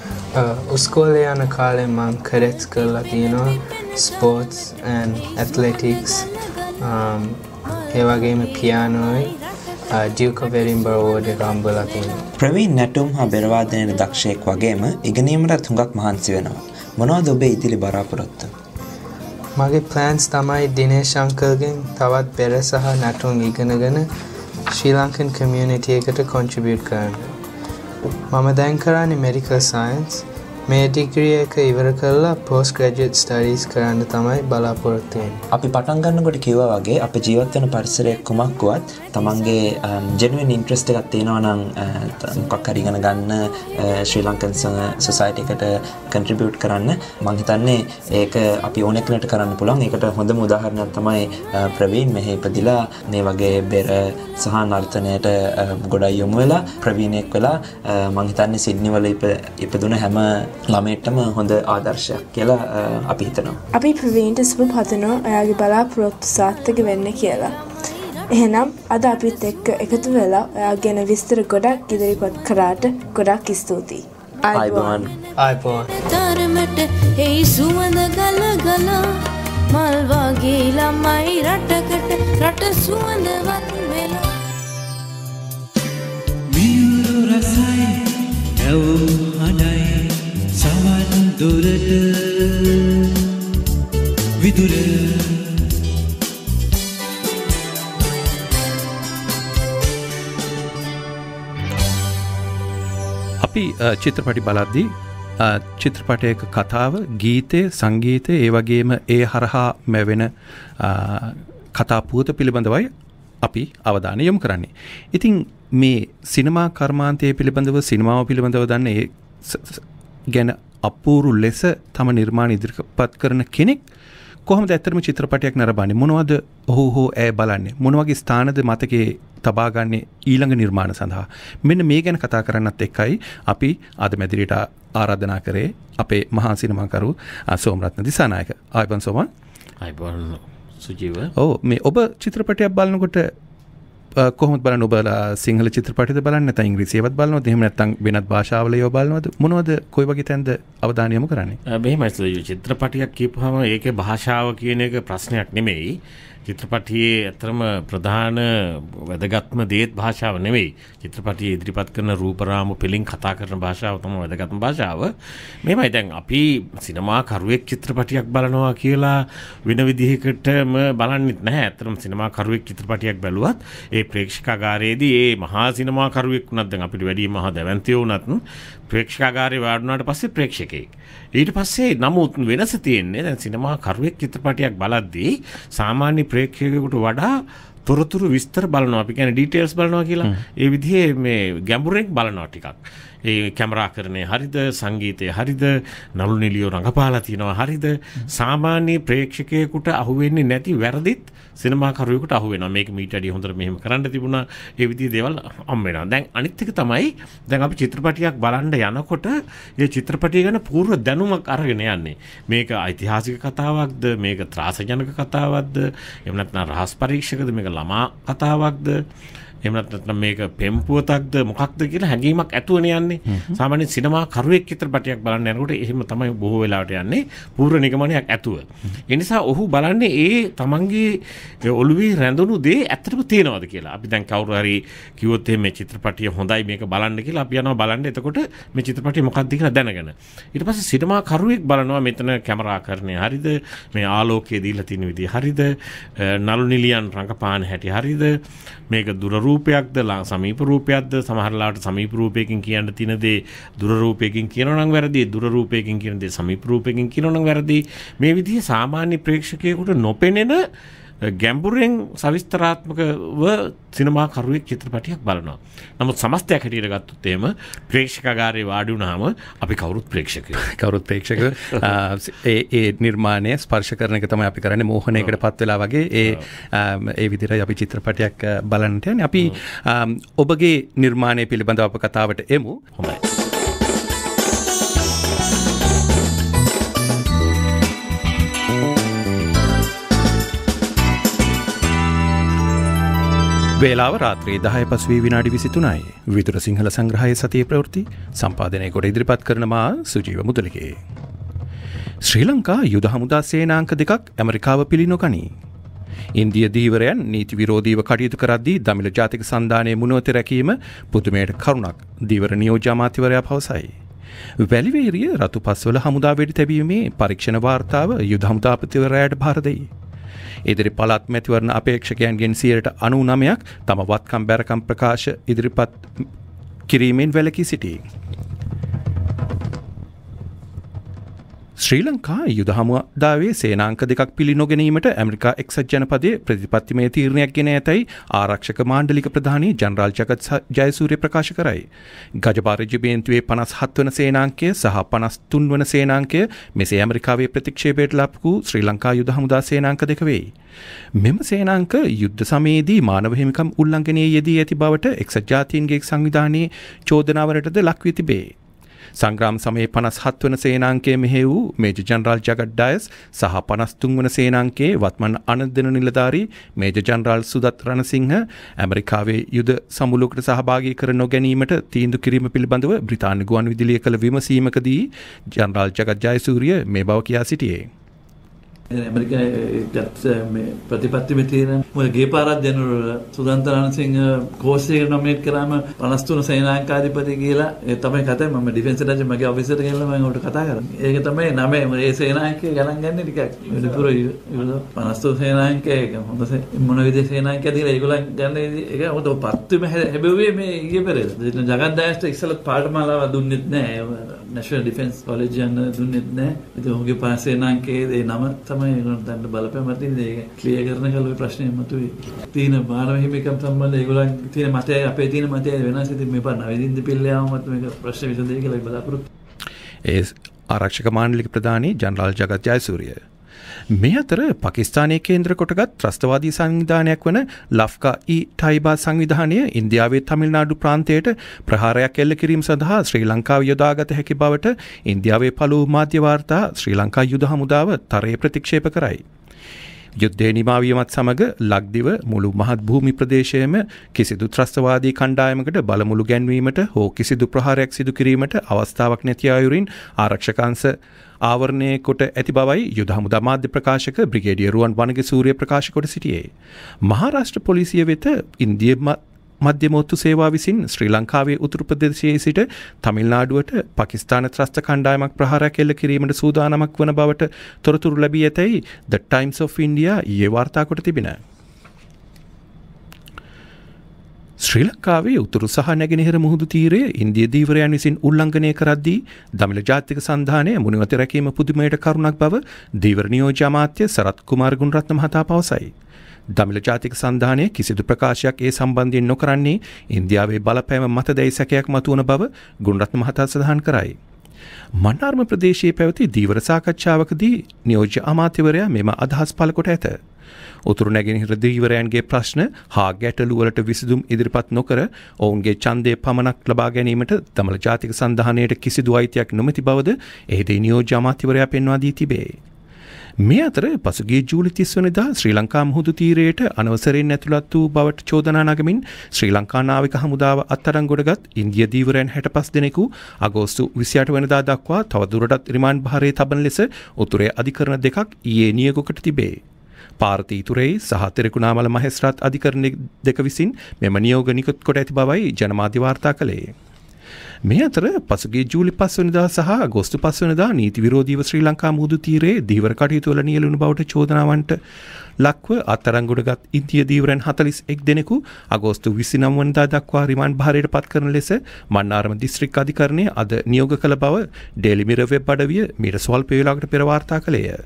ඉස්කෝලේ යන කාලේ මම කැඩට්ස් කරලා තියෙනවා. ස්පෝර්ට්ස් and athletics ඒ වගේම පියානෝයි ඩියුක් ඔෆ් එඩින්බරෝ අවෝඩ් එක හම්බලා තියෙනවා. ප්‍රවීණ නැටුම් හා බෙර වාදනයේ දක්ෂයෙක් වගේම ඉගෙනීමට හුඟක් මහන්සි වෙනවා. මොනවද ඔබේ ඉදිරි බලාපොරොත්තු? මගේ ප්ලෑන්ස් තමයි දිනේෂ් අංකල්ගෙන් තවත් බෙර සහ නැටුම් ඉගෙනගෙන ශ්‍රී ලංකන් කමියුනිටි එකට කොන්ට්‍රිබියුට් කරන්න. මම දැන් කරන්නේ මෙඩිකල් සයන්ස්. මේ ඩිග්‍රී එක ඉවර කරලා පෝස්ට් ග්‍රැජුවේට් ස්ටඩීස් කරන්න තමයි බලාපොරොත්තු වෙන්නේ. අපි පටන් ගන්නකොට කිව්වා වගේ අපි ජීවත් වෙන පරිසරය කුමක් වුවත් තමන්ගේ ජෙනුයින් ඉන්ට්‍රස්ට් එකක් තියෙනවා නම් මොකක් හරි ඉගෙන ගන්න ශ්‍රී ලංකන් සොසයිටි එකට කන්ට්‍රිබියුට් කරන්න මම හිතන්නේ ඒක අපි ඕන කෙනෙකුට කරන්න පුළුවන්. ඒකට හොඳම උදාහරණයක් තමයි ප්‍රවීණ මෙහි ඉපදිලා මේ වගේ බෙර සහ නර්තනයට ගොඩක් යොමු වෙලා ප්‍රවීණයෙක් වෙලා මම හිතන්නේ සිඩ්නි වල ඉපදුන හැම ළමයටම හොඳ ආදර්ශයක් කියලා අපි හිතනවා. අපි ප්‍රවීන්ට සුබ පතනවා ඔයාගේ බලාපොරොත්තු සාර්ථක වෙන්න කියලා. එහෙනම් අද අපිත් එක්ක එකතු වෙලා ඔයා ගැන විස්තර ගොඩක් ඉදිරිපත් කරාට ගොඩක් ස්තුතියි. ආයිබෝන්. ආයිබෝන්. තරමට එයි සුවඳ ගල ගල මල් වගේ ළමයි රටකට රට සුවඳවත් වෙලා මියුරු රසයි ඇවුම් හඬයි සවන් දුරට විදුර අපි චිත්‍රපටි බලද්දී චිත්‍රපටයක කතාව, ගීතය, සංගීතය, ඒ වගේම ඒ හරහා මැවෙන කතා පුවත පිළිබඳවයි අපි අවධානය යොමු කරන්නේ. ඉතින් මේ සිනමා කර්මාන්තය පිළිබඳව, සිනමාව පිළිබඳව දන්න ඒ ගැන අපූරු ලෙස තම නිර්මාණ ඉදිරිපත් කරන කෙනෙක් කොහොමද ඇත්තටම චිත්‍රපටයක් නරඹන්නේ? මොනවද ඔහු හෝ ඇය බලන්නේ? මොන වගේ ස්ථානද මතකයේ තබා ගන්නේ ඊළඟ නිර්මාණ සඳහා? මෙන්න මේ ගැන කතා කරන්නත් එක්කයි අපි අද මැදිරියට ආරාධනා කරේ අපේ මහා සිනමාකරු සෝමරත්න දිසානායක. ආයිබන් සෝමන්. ආයිබන් සුජීව. ඔව්, මේ ඔබ චිත්‍රපටයක් බලනකොට කොහොමද බලන්නේ? ඔබ සිංහල චිත්‍රපටයද බලන්නේ නැත්නම් ඉංග්‍රීසියවත් බලනවද? එහෙම නැත්නම් වෙනත් භාෂාවල ඒවා බලනවද? මොනවද කොයි වගේ තැනද අවධානය යොමු කරන්නේ? මෙහෙමයි සුජීව. චිත්‍රපටයක් කියපුවාම ඒකේ භාෂාව කියන එක ප්‍රශ්නයක් නෙමෙයි. චිත්‍රපටියේ ඇතරම ප්‍රධාන වැදගත්ම දේත් භාෂාව නෙවෙයි. චිත්‍රපටියේ ඉදිරිපත් කරන රූපරාමු පිළින් කතා කරන භාෂාව තමයි වැදගත්ම භාෂාව. මේමයි දැන් අපි සිනමා කරුවෙක් චිත්‍රපටියක් බලනවා කියලා වෙන විදිහකටම බලන්නෙත් නැහැ. ඇත්තටම සිනමා කරුවෙක් චිත්‍රපටියක් බැලුවත් ඒ ප්‍රේක්ෂකාගාරයේදී ඒ මහා සිනමා කරුවෙක් වුණත් දැන් අපිට වැඩි මහා දැවැන්තයෝ වුණත් ප්‍රේක්ෂකාගාරේ වාඩුණාට පස්සේ ප්‍රේක්ෂකෙක්. ඊට පස්සේ නමුත් වෙනස තියෙන්නේ දැන් සිනමා කරුවෙක් චිත්‍රපටියක් බලද්දී සාමාන්‍ය ප්‍රේක්ෂකයෙකුට වඩා තොරතුරු විස්තර බලනවා. අපි කියන්නේ ඩීටේල්ස් බලනවා කියලා. ඒ විදිහේ මේ ගැඹුරෙන් බලනවා ටිකක්. ඒ කැමරාකරණය හරිද, සංගීතය හරිද, නළු නිළියෝ රඟපාලා තියෙනවා හරිද, සාමාන්‍ය ප්‍රේක්ෂකයෙකුට අහුවෙන්නේ නැති වැරදිත් සිනමා කරුවෙකුට අහුවෙනවා. මේක මීට වැඩිය හොඳට මෙහෙම කරන්න තිබුණා. ඒ විදිහේ දේවල් හම් වෙනවා. දැන් අනිත් එක තමයි දැන් අපි චිත්‍රපටියක් බලන්න යනකොට ඒ චිත්‍රපටිය ගැන පූර්ව දැනුමක් අරගෙන යන්නේ. මේක ඓතිහාසික කතාවක්ද, මේක ත්‍රාසජනක කතාවක්ද, එහෙම නැත්නම් රහස් පරීක්ෂකද, මේක ළමා කතාවක්ද, එහෙම නැත්නම් මේක පෙම්පුවතක්ද මොකක්ද කියලා හැඟීමක් ඇතුවනේ යන්නේ. සාමාන්‍යයෙන් සිනමා කරුවෙක් චිත්‍රපටයක් බලන්න යනකොට එහෙම තමයි බොහෝ වෙලාවට යන්නේ පූර්ව නිගමනයක් ඇතුව. ඒ නිසා ඔහු බලන්නේ ඒ තමන්ගේ ඔළුවේ රැඳුණු දේ ඇත්තටම තියෙනවද කියලා. අපි දැන් කවුරු හරි කිව්වොත් මේ චිත්‍රපටිය හොඳයි මේක බලන්න කියලා අපි යනවා බලන්න. එතකොට මේ චිත්‍රපටිය මොකක්ද කියලා දැනගෙන. ඊට පස්සේ සිනමා කරුවෙක් බලනවා මෙතන කැමරාකරණය හරිද, මේ ආලෝකය දීලා තියෙන විදිය හරිද, නළු නිළියන් රඟපාන හැටි හරිද, මේක දුර රූපයක්ද සමීප රූපයක්ද, සමහර ලාට සමීප රූපයකින් කියන්න තියෙන දේ දුර රූපයකින් කියනවා නම් වැරදි, දුර රූපයකින් කියන දේ සමීප රූපයකින් කියනවා නම් වැරදි. මේ විදිහේ සාමාන්‍ය ප්‍රේක්ෂකයෙකුට නොපෙනෙන ගැඹුරෙන් සවිස්තරාත්මකව සිනමා කරුවෙක් චිත්‍රපටියක් බලනවා. නමුත් සමස්තයක් හැටියට ගත්තොත් එහෙම ප්‍රේක්ෂකාගාරේ වාඩි වුණාම අපි කවුරුත් ප්‍රේක්ෂකයෝ. කවුරුත් ප්‍රේක්ෂකයෝ. ඒ නිර්මාණය ස්පර්ශ කරන එක තමයි අපි කරන්නේ. මෝහනයකට පත් වෙලා වගේ ඒ විදිහට අපි චිත්‍රපටයක් බලන්නට යන්නේ. අපි ඔබගේ නිර්මාණය පිළිබඳව අප කතාවට එමු. හොඳයි. වේලාව රාත්‍රී 10:05 විදුර සිංහල සංග්‍රහයේ සතිය ප්‍රවෘත්ති සම්පාදනය කොට ඉදිරිපත් කරන මා සුජීව මුදලිගේ. ශ්‍රී ලංකා යුද හමුදා සේනාංක 2ක් ඇමරිකාව පිළිනොගනී. ඉන්දිය දීවරයන් නීති විරෝධීව කටයුතු කරද්දී දමිළ ජාතික සන්ධානයේ මුනවත රැකීම පුදුමයට කරුණක් දීවර නියෝජ්‍ය අමාත්‍යවරයා පවසයි. වැලිවේරිය රතුපස්වල හමුදා වෙඩි තැබීමේ පරීක්ෂණ වාර්තාව යුද හමුදාපතිවරයාට භාර දෙයි. ඉදිරි පළාත් මැතිවරණ අපේක්ෂකයන්ගෙන් 99% තම වත්කම් බැරකම් ප්‍රකාශ ඉදිරිපත් කිරීමෙන් වැළකී සිටී. ශ්‍රී ලංකා යුද හමුදාවේ සේනාංක 2ක් පිළිනොගැනීමට ඇමරිකා එක්සත් ජනපදයේ ප්‍රතිපත්තිමය තීරණයක් ගෙන ඇතැයි ආරක්ෂක මාණ්ඩලික ප්‍රධානී ජනරාල් ජගත් ජයසූරිය ප්‍රකාශ කරයි. ගජබා රෙජිමේන්තුවේ 57 වන සේනාංකය සහ 53 වන සේනාංකය මෙසේ ඇමරිකාවේ ප්‍රතික්ෂේපයට ලබපු ශ්‍රී ලංකා යුද හමුදා සේනාංක 2 වෙයි. මෙම සේනාංක යුද්ධ සමයේදී මානව හිමිකම් උල්ලංඝනයේ යෙදී ඇති බවට එක්සත් ජාතීන්ගේ සංවිධානයේ චෝදනාවලටද ලක් වී තිබේ. සංග්‍රාම සමයේ 57 වන සේනාංකයේ මෙහෙ වූ මේජර් ජනරාල් ජගත් ඩයස් සහ 53 වන සේනාංකයේ වත්මන් අනදෙන නිලධාරී මේජර් ජනරාල් සුදත් රණසිංහ ඇමරිකාවේ යුද සමුළුවකට සහභාගී කර නොගැනීමට තීන්දුව කිරීම පිළිබඳව බ්‍රිතාන්‍ය ගුවන්විදුලිය කළ විමසීමකදී ජනරාල් ජගත් ජයසූරිය මේ බව කියා සිටියේ. ඇමරිකාගත් ප්‍රතිපත්තිම තියෙන මොකද ගේ පාරක් ජනරල් සුදන්ත රණසිංහ කෝස් එකට නොමිනේට් කරාම 53 සේනාංකාධිපති කියලා ඒ තමයි කතාව. මම ඩිෆෙන්ස් රජ මගේ ඔෆිසර් ගිහලා මම උඩට කතා කරා. ඒක තමයි නම ඒ සේනාංකය ගණන් ගන්න ටිකක් විදුපුර 53 සේනාංකය හොඳ මොන විදිහේ සේනාංකයද කියලා ඒගොල්ලන් ගන්න ඒක හොඳ පත්තුම හැබෙව්වේ මේ ඊයේ පෙරේද. ජගත් ඩයස්ට ඉස්සෙල්ලා පාඨමාලාව දුන්නෙත් නැහැ. නැෂනල් ඩිෆෙන්ස් කොලෙජ් යන දුන්නෙත් නැහැ. ඉතින් ඔහුගේ පාස් සේනාංකයේ ඒ නම තමයි ඒගොල්ලන්ට බලපෑම තියෙන ඒක ක්ලියර් කරන කල ඔය ප්‍රශ්නේ මතුවේ. තියෙන මානව හිමිකම් සම්බන්ධ ඒගොල්ලන් තියෙන මතය අපේ තියෙන මතය වෙනස්. ඉතින් මේ පාන නවීදින්ද පිල්ලයාවමත් මේක ප්‍රශ්න විසඳෙයි කියලා බලාපොරොත්තු. ඒ ආරක්ෂක මාණ්ඩලික ප්‍රධානී ජනරාල් ජගත් ජයසූරිය. මේ අතර පාකිස්තානයේ කේන්ද්‍ර කොටගත් ත්‍රස්තවාදී සංවිධානයක් වන ලෆ්කා-යි-ටයිබා සංවිධානය ඉන්දියාවේ තමිල්නාඩු ප්‍රාන්තයට ප්‍රහාරයක් එල්ල කිරීම සඳහා ශ්‍රී ලංකාව යොදාගත හැකි බවට ඉන්දියාවේ පළමු මාධ්‍ය වාර්තා ශ්‍රී ලංකා යුද හමුදාව තරයේ ප්‍රතික්ෂේප කරයි. යුද්ධය නිමාවීමත් සමග ලක්දිව මුළු මහත් භූමි ප්‍රදේශයේම කිසිදු ත්‍රස්තවාදී කණ්ඩායමකට බලමුළු ගැන්වීමට හෝ කිසිදු ප්‍රහාරයක් සිදු කිරීමට අවස්ථාවක් නැති අයුරින් ආරක්ෂකංශ ආවරණය කොට ඇති බවයි යුද හමුදා මාධ්‍ය ප්‍රකාශක බ්‍රිගේඩියර් රුවන් වනගසූරිය ප්‍රකාශ කොට සිටියේ. මහාරාෂ්ට්‍ර පොලිසිය වෙත ඉන්දිය මධ්‍යමෝත්තු සේවා විසින් ශ්‍රී ලංකාවේ උතුරු ප්‍රදේශයේ සිට තමිල්නාඩුවට පාකිස්තාන ත්‍රස්ත කණ්ඩායමක් ප්‍රහාරයක් එල්ල කිරීමට සූදානමක් වන බවට තොරතුරු ලැබී ඇතැයි The Times of India ඊයේ වාර්තා කොට තිබෙනවා. ශ්‍රී ලංකාවේ උතුරු සහ නැගෙනහිර මුහුදු තීරයේ ඉන්දිය දීවරයන් විසින් උල්ලංඝනය කරද්දී දමිළ ජාතික සන්ධානය මුනිවත රැකීම පුදුමයට කරුණක් බව දීවර නියෝජ්‍ය අමාත්‍ය සරත් කුමාර ගුණරත්න මහතා පවසයි. දමිළ ජාතික සන්ධානය කිසිදු ප්‍රකාශයක් ඒ සම්බන්ධයෙන් නොකරන්නේ ඉන්දියාවේ බලපෑම මතදැයි සැකයක් මතුවන බව ගුණරත්න මහතා සඳහන් කරයි. මන්නාරම ප්‍රදේශයේ පැවති දීවර සාකච්ඡාවකදී නියෝජ්‍ය අමාත්‍යවරයා මෙම අදහස් පළ කොට ඇත. උතුරු නැගෙනහිර දීවරයන්ගේ ප්‍රශ්න හා ගැටලු වලට විසඳුම් ඉදිරිපත් නොකර ඔවුන්ගේ ඡන්දය පමණක් ලබා ගැනීමට දමිළ ජාතික සන්ධානයට කිසිදු අයිතියක් නොමැති බවද එහිදී නියෝජ්‍ය අමාත්‍යවරයා පෙන්වා දී තිබේ. මේ අතර පසුගිය ජූලි 30 වෙනිදා ශ්‍රී ලංකා මුහුදු තීරයට අනවසරයෙන් ඇතුළත් වූ බවට චෝදනා නගමින් ශ්‍රී ලංකා නාවික හමුදාව අත්අඩංගුවටගත් ඉන්දිය දීවරයන් 65 දෙනෙකු අගෝස්තු 28 වෙනිදා දක්වා තවදුරටත් රිමාන්ඩ් භාරයේ තබන ලෙස උතුරේ අධිකරණ දෙකක් ඊයේ නියෝග තිබේ. පාර්තීතුරේ සහ තිරිකුණාමල මහේස්ත්‍රාත් අධිකරණ දෙක විසින් මෙම නියෝග නිකුත් කොට ඇති බවයි ජනමාධ්‍ය වාර්තා කළේ. මේ අතර පසුගිය ජූලි 5 වෙනිදා සහ අගෝස්තු 5 වෙනිදා නීති විරෝධීව ශ්‍රී ලංකා මුහුදු තීරයේ දීවර කටයුතු වල නියැලුණු බවට චෝදනාවන්ට ලක්ව අත්අඩංගුවටගත් ඉන්දිය දීවරයන් 41 දෙනෙකු අගෝස්තු 29 වෙනිදා දක්වා රිමාන්ඩ් භාරයට පත් කරන ලෙස මන්නාරම දිස්ත්‍රික් අධිකරණය අද නියෝග කළ බව ඩේලි මිරර් වෙබ් අඩවිය මීට ස්වල්ප වේලාවකට පෙර වාර්තා කළේය.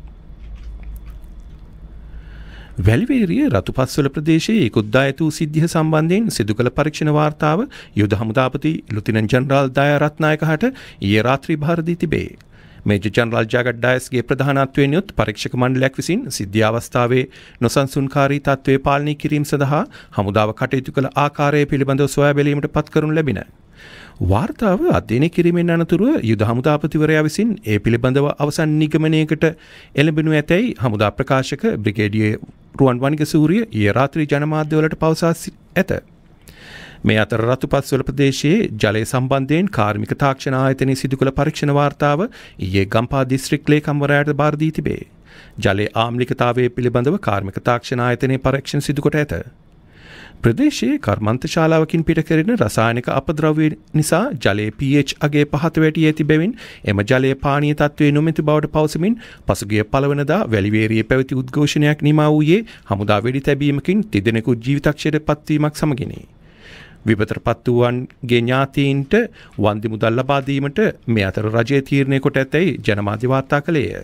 වැලිවේරිය රතුපස්වල ප්‍රදේශයේ ඉකුද්දා ඇති වූ සිද්ධිය සම්බන්ධයෙන් සිදු කළ පරීක්ෂණ වාර්තාව යුද හමුදාපති ලුතිනන්ට් ජනරාල් දයා රත්නායකහට ඊයේ රාත්‍රී භාර දී තිබේ. මේජර් ජනරාල් ජගත් ඩයස්ගේ ප්‍රධානත්වයෙන් යුත් පරීක්ෂක මණ්ඩලයක් විසින් සිද්ධිය අවස්ථාවේ නොසන්සුන්කාරී තත්ත්වය පාලනය කිරීම සඳහා හමුදාව කටයුතු කළ ආකාරය පිළිබඳව සොයා බැලීමට පත් කරනු ලැබින. වාර්තාව අධ්‍යයනය කිරීමෙන් අනතුරුව යුද හමුදාපතිවරයා විසින් ඒ පිළිබඳව අවසන් නිගමනයකට එළඹෙනු ඇතැයි හමුදා ප්‍රකාශක බ්‍රිගේඩියර් රුවන් වනිගසූරිය ඊයේ රාත්‍රී ජනමාධ්‍යවලට පවසා ඇත. මේ අතර රතුපස්වල ප්‍රදේශයේ ජලය සම්බන්ධයෙන් කාර්මික තාක්ෂණ ආයතනයේ සිදු කළ පරීක්ෂණ වාර්තාව ඊයේ ගම්පහ දිස්ත්‍රික් ලේකම්වරයාට බාර දී තිබේ. ජලයේ ආම්ලිකතාවය පිළිබඳව කාර්මික තාක්ෂණ ආයතනයේ පරීක්ෂණ සිදු කොට ඇත. ප්‍රදේශයේ කර්මාන්ත ශාලාවකින් පිට කෙරෙන රසායනික අපද්‍රව්‍ය නිසා ජලයේ pH අගය පහත වැටී ඇති බැවින් එම ජලයේ පානීය තත්ත්වයේ නොමැති බවට පවසමින් පසුගිය පළවනදා වැලිවේරියේ පැවති උද්ඝෝෂණයක් නිමා වූයේ හමුදා වෙඩි තැබීමකින් තිදෙනෙකු ජීවිතක්ෂයට පත්වීමක් සමගිනි. විපතටපත් වූවන්ගේ ඥාතීන්ට වන්දි මුදල් ලබා දීමට මේ අතර රජය තීරණය කොට ඇතැයි ජනමාධ්‍ය වාර්තා කළේය.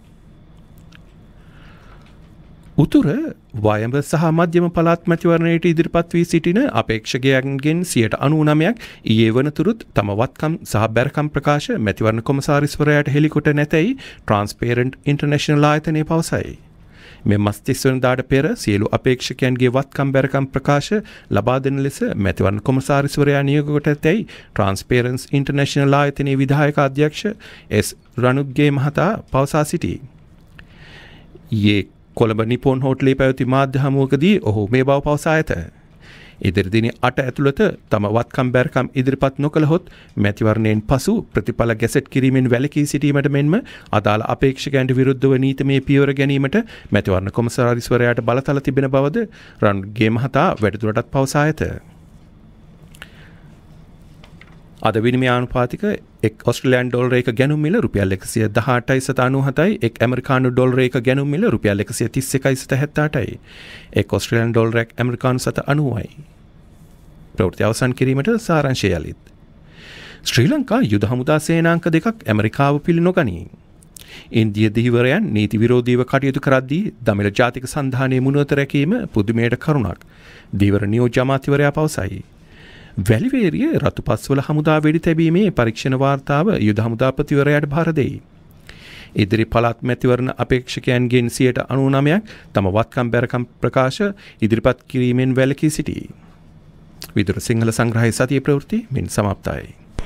උතුර වයඹ සහ මධ්‍යම පළාත් මැතිවරණයට ඉදිරිපත් වී සිටින අපේක්ෂකයන්ගෙන් 99%ක් ඊයේ වනතුරුත් තම වත්කම් සහ බැරකම් ප්‍රකාශ මැතිවරණ කොමසාරිස්වරයාට හෙළිකොට නැතැයි ට්‍රාන්ස්පේරන්ට් ඉන්ටර්නැෂනල් ආයතනය පවසයි. මේ මාස 30 වෙනිදාට පෙර සියලු අපේක්ෂකයන්ගේ වත්කම් බැරකම් ප්‍රකාශ ලබා දෙන ලෙස මැතිවරණ කොමසාරිස්වරයා නියෝග කොට ඇතැයි ට්‍රාන්ස්පේරන්ට් ඉන්ටර්නැෂනල් ආයතනයේ විධායක අධ්‍යක්ෂ එස් රණුග්ගේ මහතා පවසා සිටී. කොළඹ නිපොන් හෝටලේ පැවති මාධ්‍ය හමුවකදී ඔහු මේ බව පවසා ඇත. ඉදිරි දින 8 ඇතුළත තම වත්කම් බැරකම් ඉදිරිපත් නොකළහොත් මැතිවරණයෙන් පසු ප්‍රතිඵල ගැසට් කිරීමෙන් වැළකී සිටීමට මෙන්ම අදාළ අපේක්ෂකයන්ට විරුද්ධව නීතිමය පියවර ගැනීමට මැතිවරණ කොමසාරිස්වරයාට බලතල තිබෙන බවද රන්ගේ මහතා වැඩිදුරටත් පවසා ඇත. අද විනිමය ආනුපාතික එක් ඔස්ට්‍රේලියානු ඩොලර් එක ගැනුම් මිල රුපියල් 118.97යි එක් ඇමරිකානු ඩොලර් එක ගැනුම් මිල රුපියල් 131.78යි එක් ඔස්ට්‍රේලියානු ඩොලර් එක ඇමරිකානු සත 90යි. ප්‍රවෘත්ති අවසන් කිරීමට සාරාංශය යලිත්. ශ්‍රී ලංකා යුද හමුදා සේනාංක දෙකක් ඇමරිකාව පිළි නොගනී. ඉන්දිය දීවරයන් නීති විරෝධීව කටයුතු කරද්දී දමිළ ජාතික සන්ධානයේ මුණත රැකීම පුදුමයට කරුණක් දීවර නියෝජ්‍ය අමාත්‍යවරයා පවසයි. වැලිවේරිය රතුපස්වල හමුදා වෙඩි තැබීමේ පරීක්ෂණ වාර්තාව යුද හමුදාපතිවරයාට භාර දෙයි. ඉදිරි පළාත් මැතිවරණ අපේක්ෂකයන්ගෙන් 99%ක් තම වත්කම් බැරකම් ප්‍රකාශ ඉදිරිපත් කිරීමෙන් වැළකී සිටී. විදුර සිංහල සංග්‍රහයේ සතිය ප්‍රවෘත්ති මින් සමාප්තයි.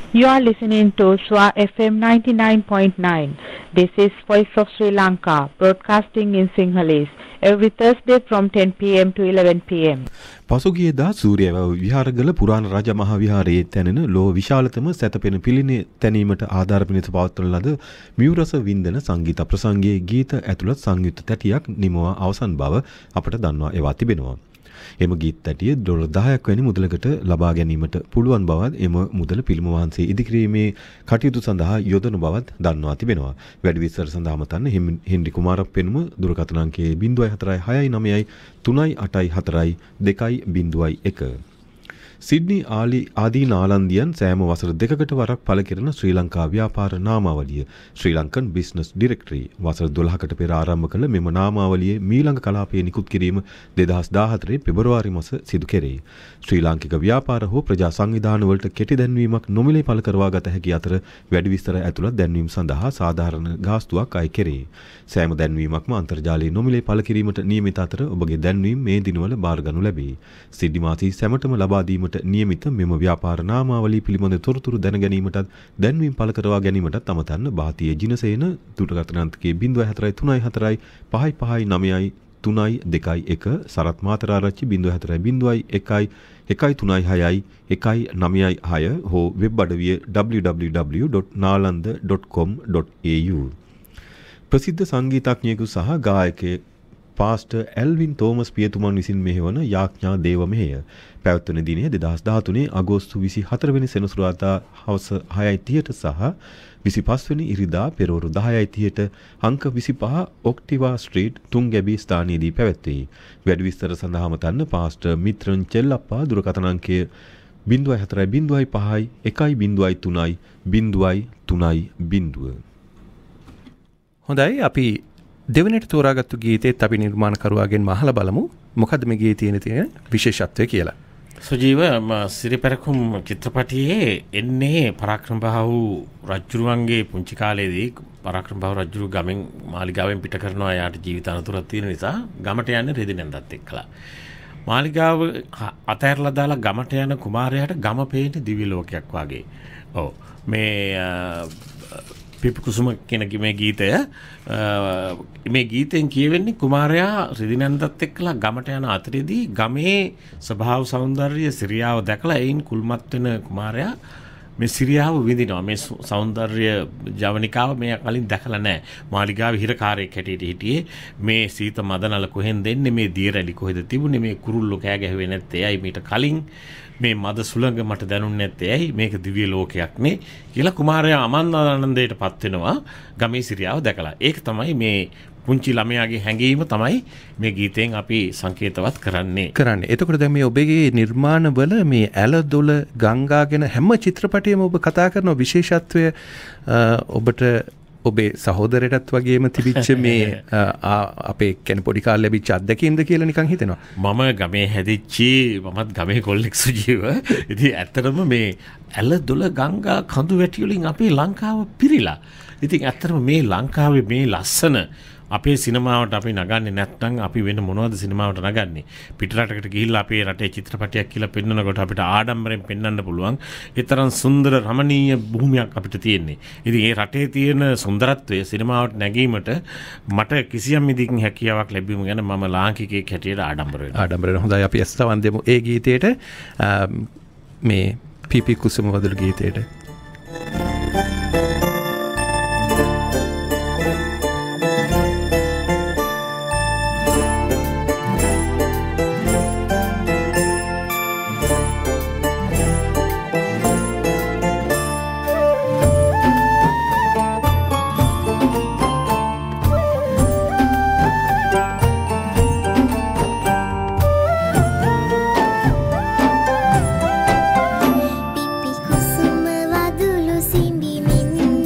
You are listening to Swa FM 99.9. This is Voice of Sri Lanka, broadcasting in Sinhalese every Thursday from 10 p.m. to 11 p.m. පසුගියදා සූර්යවැව විහාරගල පුරාණ රජ මහා විහාරයේ තැනෙන ලෝ විශාලතම සැතපෙන පිළිනේ තැනීමට ආධාර පිණිස පවත්වන ලද මියුරස වින්දන සංගීත ප්‍රසංගයේ ගීත ඇතුළත් සංයුක්ත තැටියක් නිමවා අවසන් බව අපට දන්වා එවා තිබෙනවා. එම ගීත තැටිය $10ක් වැනි මුදලකට ලබා ගැනීමට පුළුවන් බවත් එම මුදල පිළිම වහන්සේ ඉදිකිරීමේ කටයුතු සඳහා යොදන බවත් දන්වා තිබෙනවා. වැඩි විස්තර සඳහා මතන්න හෙන්රි කුමාරප් පෙනුම දුරකථන අංකයේ 0469 3842 201. සිඩ්නි ආදී නාලන්දියන් සෑම වසර දෙකකට වරක් පළ කෙරෙන ශ්‍රී ලංකා ව්‍යාපාර නාමාවලිය ශ්‍රී ලංකන් බිස්නස් ඩිරෙක්ටරි වසර 12කට පෙර ආරම්භ කළ මෙම නාමාවලියේ මීළඟ කලාපයේ නිකුත් කිරීම 2014 පෙබරවාරි මාස සිදු කෙරේ. ශ්‍රී ලාංකික ව්‍යාපාර හෝ ප්‍රජා සංවිධාන වලට කෙටි දැන්වීමක් නොමිලේ පළ කරවා ගත හැකි අතර වැඩි විස්තර ඇතුළත් දැන්වීම සඳහා සාධාරණ ගාස්තුවක් අය කෙරේ. සෑම දැන්වීමක්ම අන්තර්ජාලයේ නොමිලේ පළ කිරීමට නියමිත අතර ඔබගේ දැන්වීම මේ දිනවල බාරගනු ලැබේ. සිඩ්නි වාසී සැමටම ලබා දීමට නියමිත මෙම ව්‍යාපාර නාමාවලිය පිළිබඳ තොරතුරු දැන ගැනීමටත් දැන්වීම පළ කරවා ගැනීමටත් අමතන්න භාතිය ජිනසේන දුරකථන අංකයේ 0434 559 321 සරත් මාතරාරච්චි 0401 136 196 හෝ වෙබ් අඩවිය www.nalanda.com.au. ප්‍රසිද්ධ සංගීතඥයෙකු සහ ගායකයෙකු පාස්ටර් ඇල්වින් තෝමස් පියතුමන් විසින් මෙහෙවන යාඥා දේව මෙහෙය පැවැත්වෙන දිනය 2013 අගෝස්තු 24 වෙනි සෙනසුරාදා හවස 6:30ට සහ 25 වෙනි ඉරිදා පෙරවරු 10:30ට අංක 25 ඔක්ටිවා ස්ට්‍රීට් තුන්ගැබි ස්ථානයේදී පැවැත්වේ. වැඩි විස්තර සඳහා මතන්න පාස්ටර් මිත්‍රන් චෙල්ලප්පා දුරකථන අංකය 0405 103 030. හොඳයි අපි දෙවනට තෝරාගත්තු ගීතෙත් අපි නිර්මාණකරුවාගෙන් අහලා බලමු මොකද්ද මේ ගීතයේ තියෙන විශේෂත්වය කියලා. සජීව සිරිපැරකුම් චිත්‍රපටයේ එන්නේ පරාක්‍රම බහු රජුරුවන්ගේ පුංචි කාලේදී පරාක්‍රම බහු රජුරු ගමෙන් මාලිගාවෙන් පිට කරනවා. යාට ජීවිත අනතුරක් තියෙන නිසා ගමට යන්නේ රෙදිනන්දත් එක්කලා. මාලිගාව අතහැරලා දාලා ගමට යන කුමාරයාට ගම පේන්නේ දිව්‍ය ලෝකයක් වගේ. ඔව් මේ පිපි කුසුම කියන මේ ගීතය මේ ගීතෙන් කියවෙන්නේ කුමාරයා රිදිනන්දත් එක්කලා ගමට යන අතරේදී ගමේ ස්වභාව සෞන්දර්ය සිරියාව දැකලා එයින් කුල්මත් වෙන කුමාරයා මේ සිරියාව විඳිනවා. මේ සෞන්දර්ය ජවනිකාව මේ කලින් දැකලා නැහැ. මාලිගාවේ හිරකාරයෙක් හැටියට හිටියේ. මේ සීත මදනල කොහෙන් දෙන්නේ, මේ දියරැලි කොහෙද තිබුණේ, මේ කුරුල්ලෝ කෑ ගැහුවේ නැත්තේ ඇයි මීට කලින්, මේ මද සුළඟ මට දැනුන්නේ නැත්තේ ඇයි, මේක දිව්‍ය ලෝකයක් නේ කියලා කුමාරයා අමන්නානන්දයට පත් වෙනවා ගමේ සිරියාව දැකලා. ඒක තමයි මේ පුංචි ළමයාගේ හැඟීම තමයි මේ ගීතයෙන් අපි සංකේතවත් කරන්නේ. එතකොට දැන් මේ ඔබගේ නිර්මාණවල මේ ඇලදොල ගංගා ගැන හැම චිත්‍රපටයකම ඔබ කතා කරන විශේෂත්වය ඔබට ඔබේ සහෝදරයටත් වගේම තිබිච්ච මේ අපේ කෙන පොඩි කාලේ ලැබිච්ච අත්දැකීම්ද කියලා නිකන් හිතෙනවා. මම ගමේ හැදිච්චි මමත් ගමේ කොල්ලෙක් සුජීව. ඉතින් ඇත්තටම මේ ඇලදොල ගංගා කඳු වැටි වලින් අපේ ලංකාව පිරීලා. ඉතින් ඇත්තටම මේ ලංකාවේ මේ ලස්සන අපේ සිනමාවට අපි නගන්නේ නැත්නම් අපි වෙන මොනවද සිනමාවට නගන්නේ? පිටරටකට ගිහිල්ලා අපේ රටේ චිත්‍රපටයක් කියලා පෙන්වනකොට අපිට ආඩම්බරෙන් පෙන්වන්න පුළුවන්. ඒ තරම් සුන්දර රමණීය භූමියක් අපිට තියෙන්නේ. ඉතින් මේ රටේ තියෙන සුන්දරත්වය සිනමාවට නැගීමට මට කිසියම් විදිහකින් හැකියාවක් ලැබීම ගැන මම ලාංකිකයෙක් හැටියට ආඩම්බර වෙනවා. හොඳයි අපි අස්තවන් දෙමු ඒ ගීතයට මේ පීපී කුසුම වදුළු ගීතයට. Pipi kusuma wadulu simbi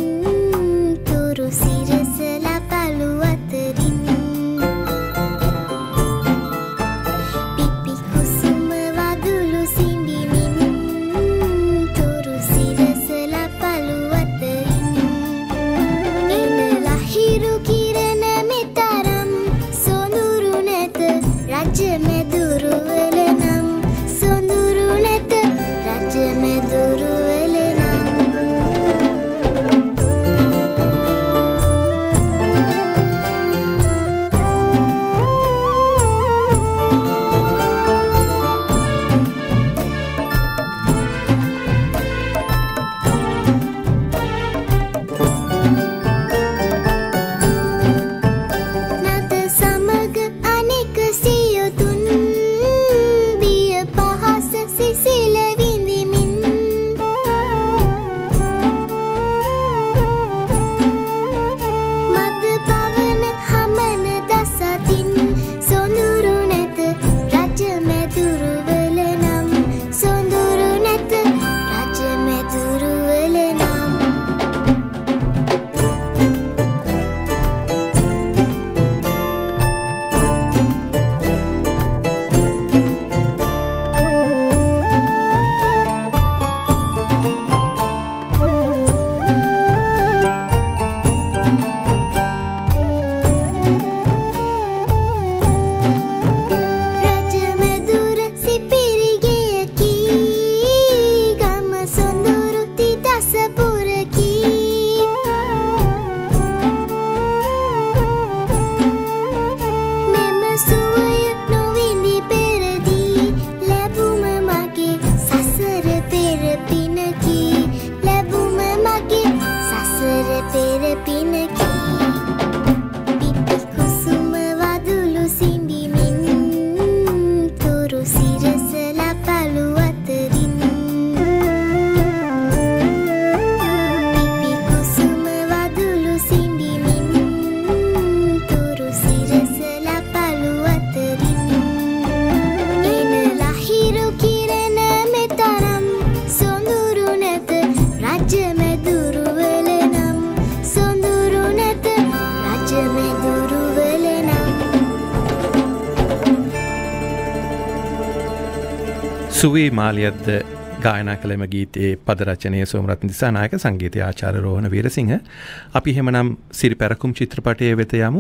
සුවී මාලියද්ද ගායනා කළම ගීතයේ පද රචනය සෝමරත්න දිසානායක, සංගීතය ආචාර්ය රෝහණ වීරසිංහ. අපි එහෙමනම් සිරිපැරකුම් චිත්‍රපටයේ වෙත යමු.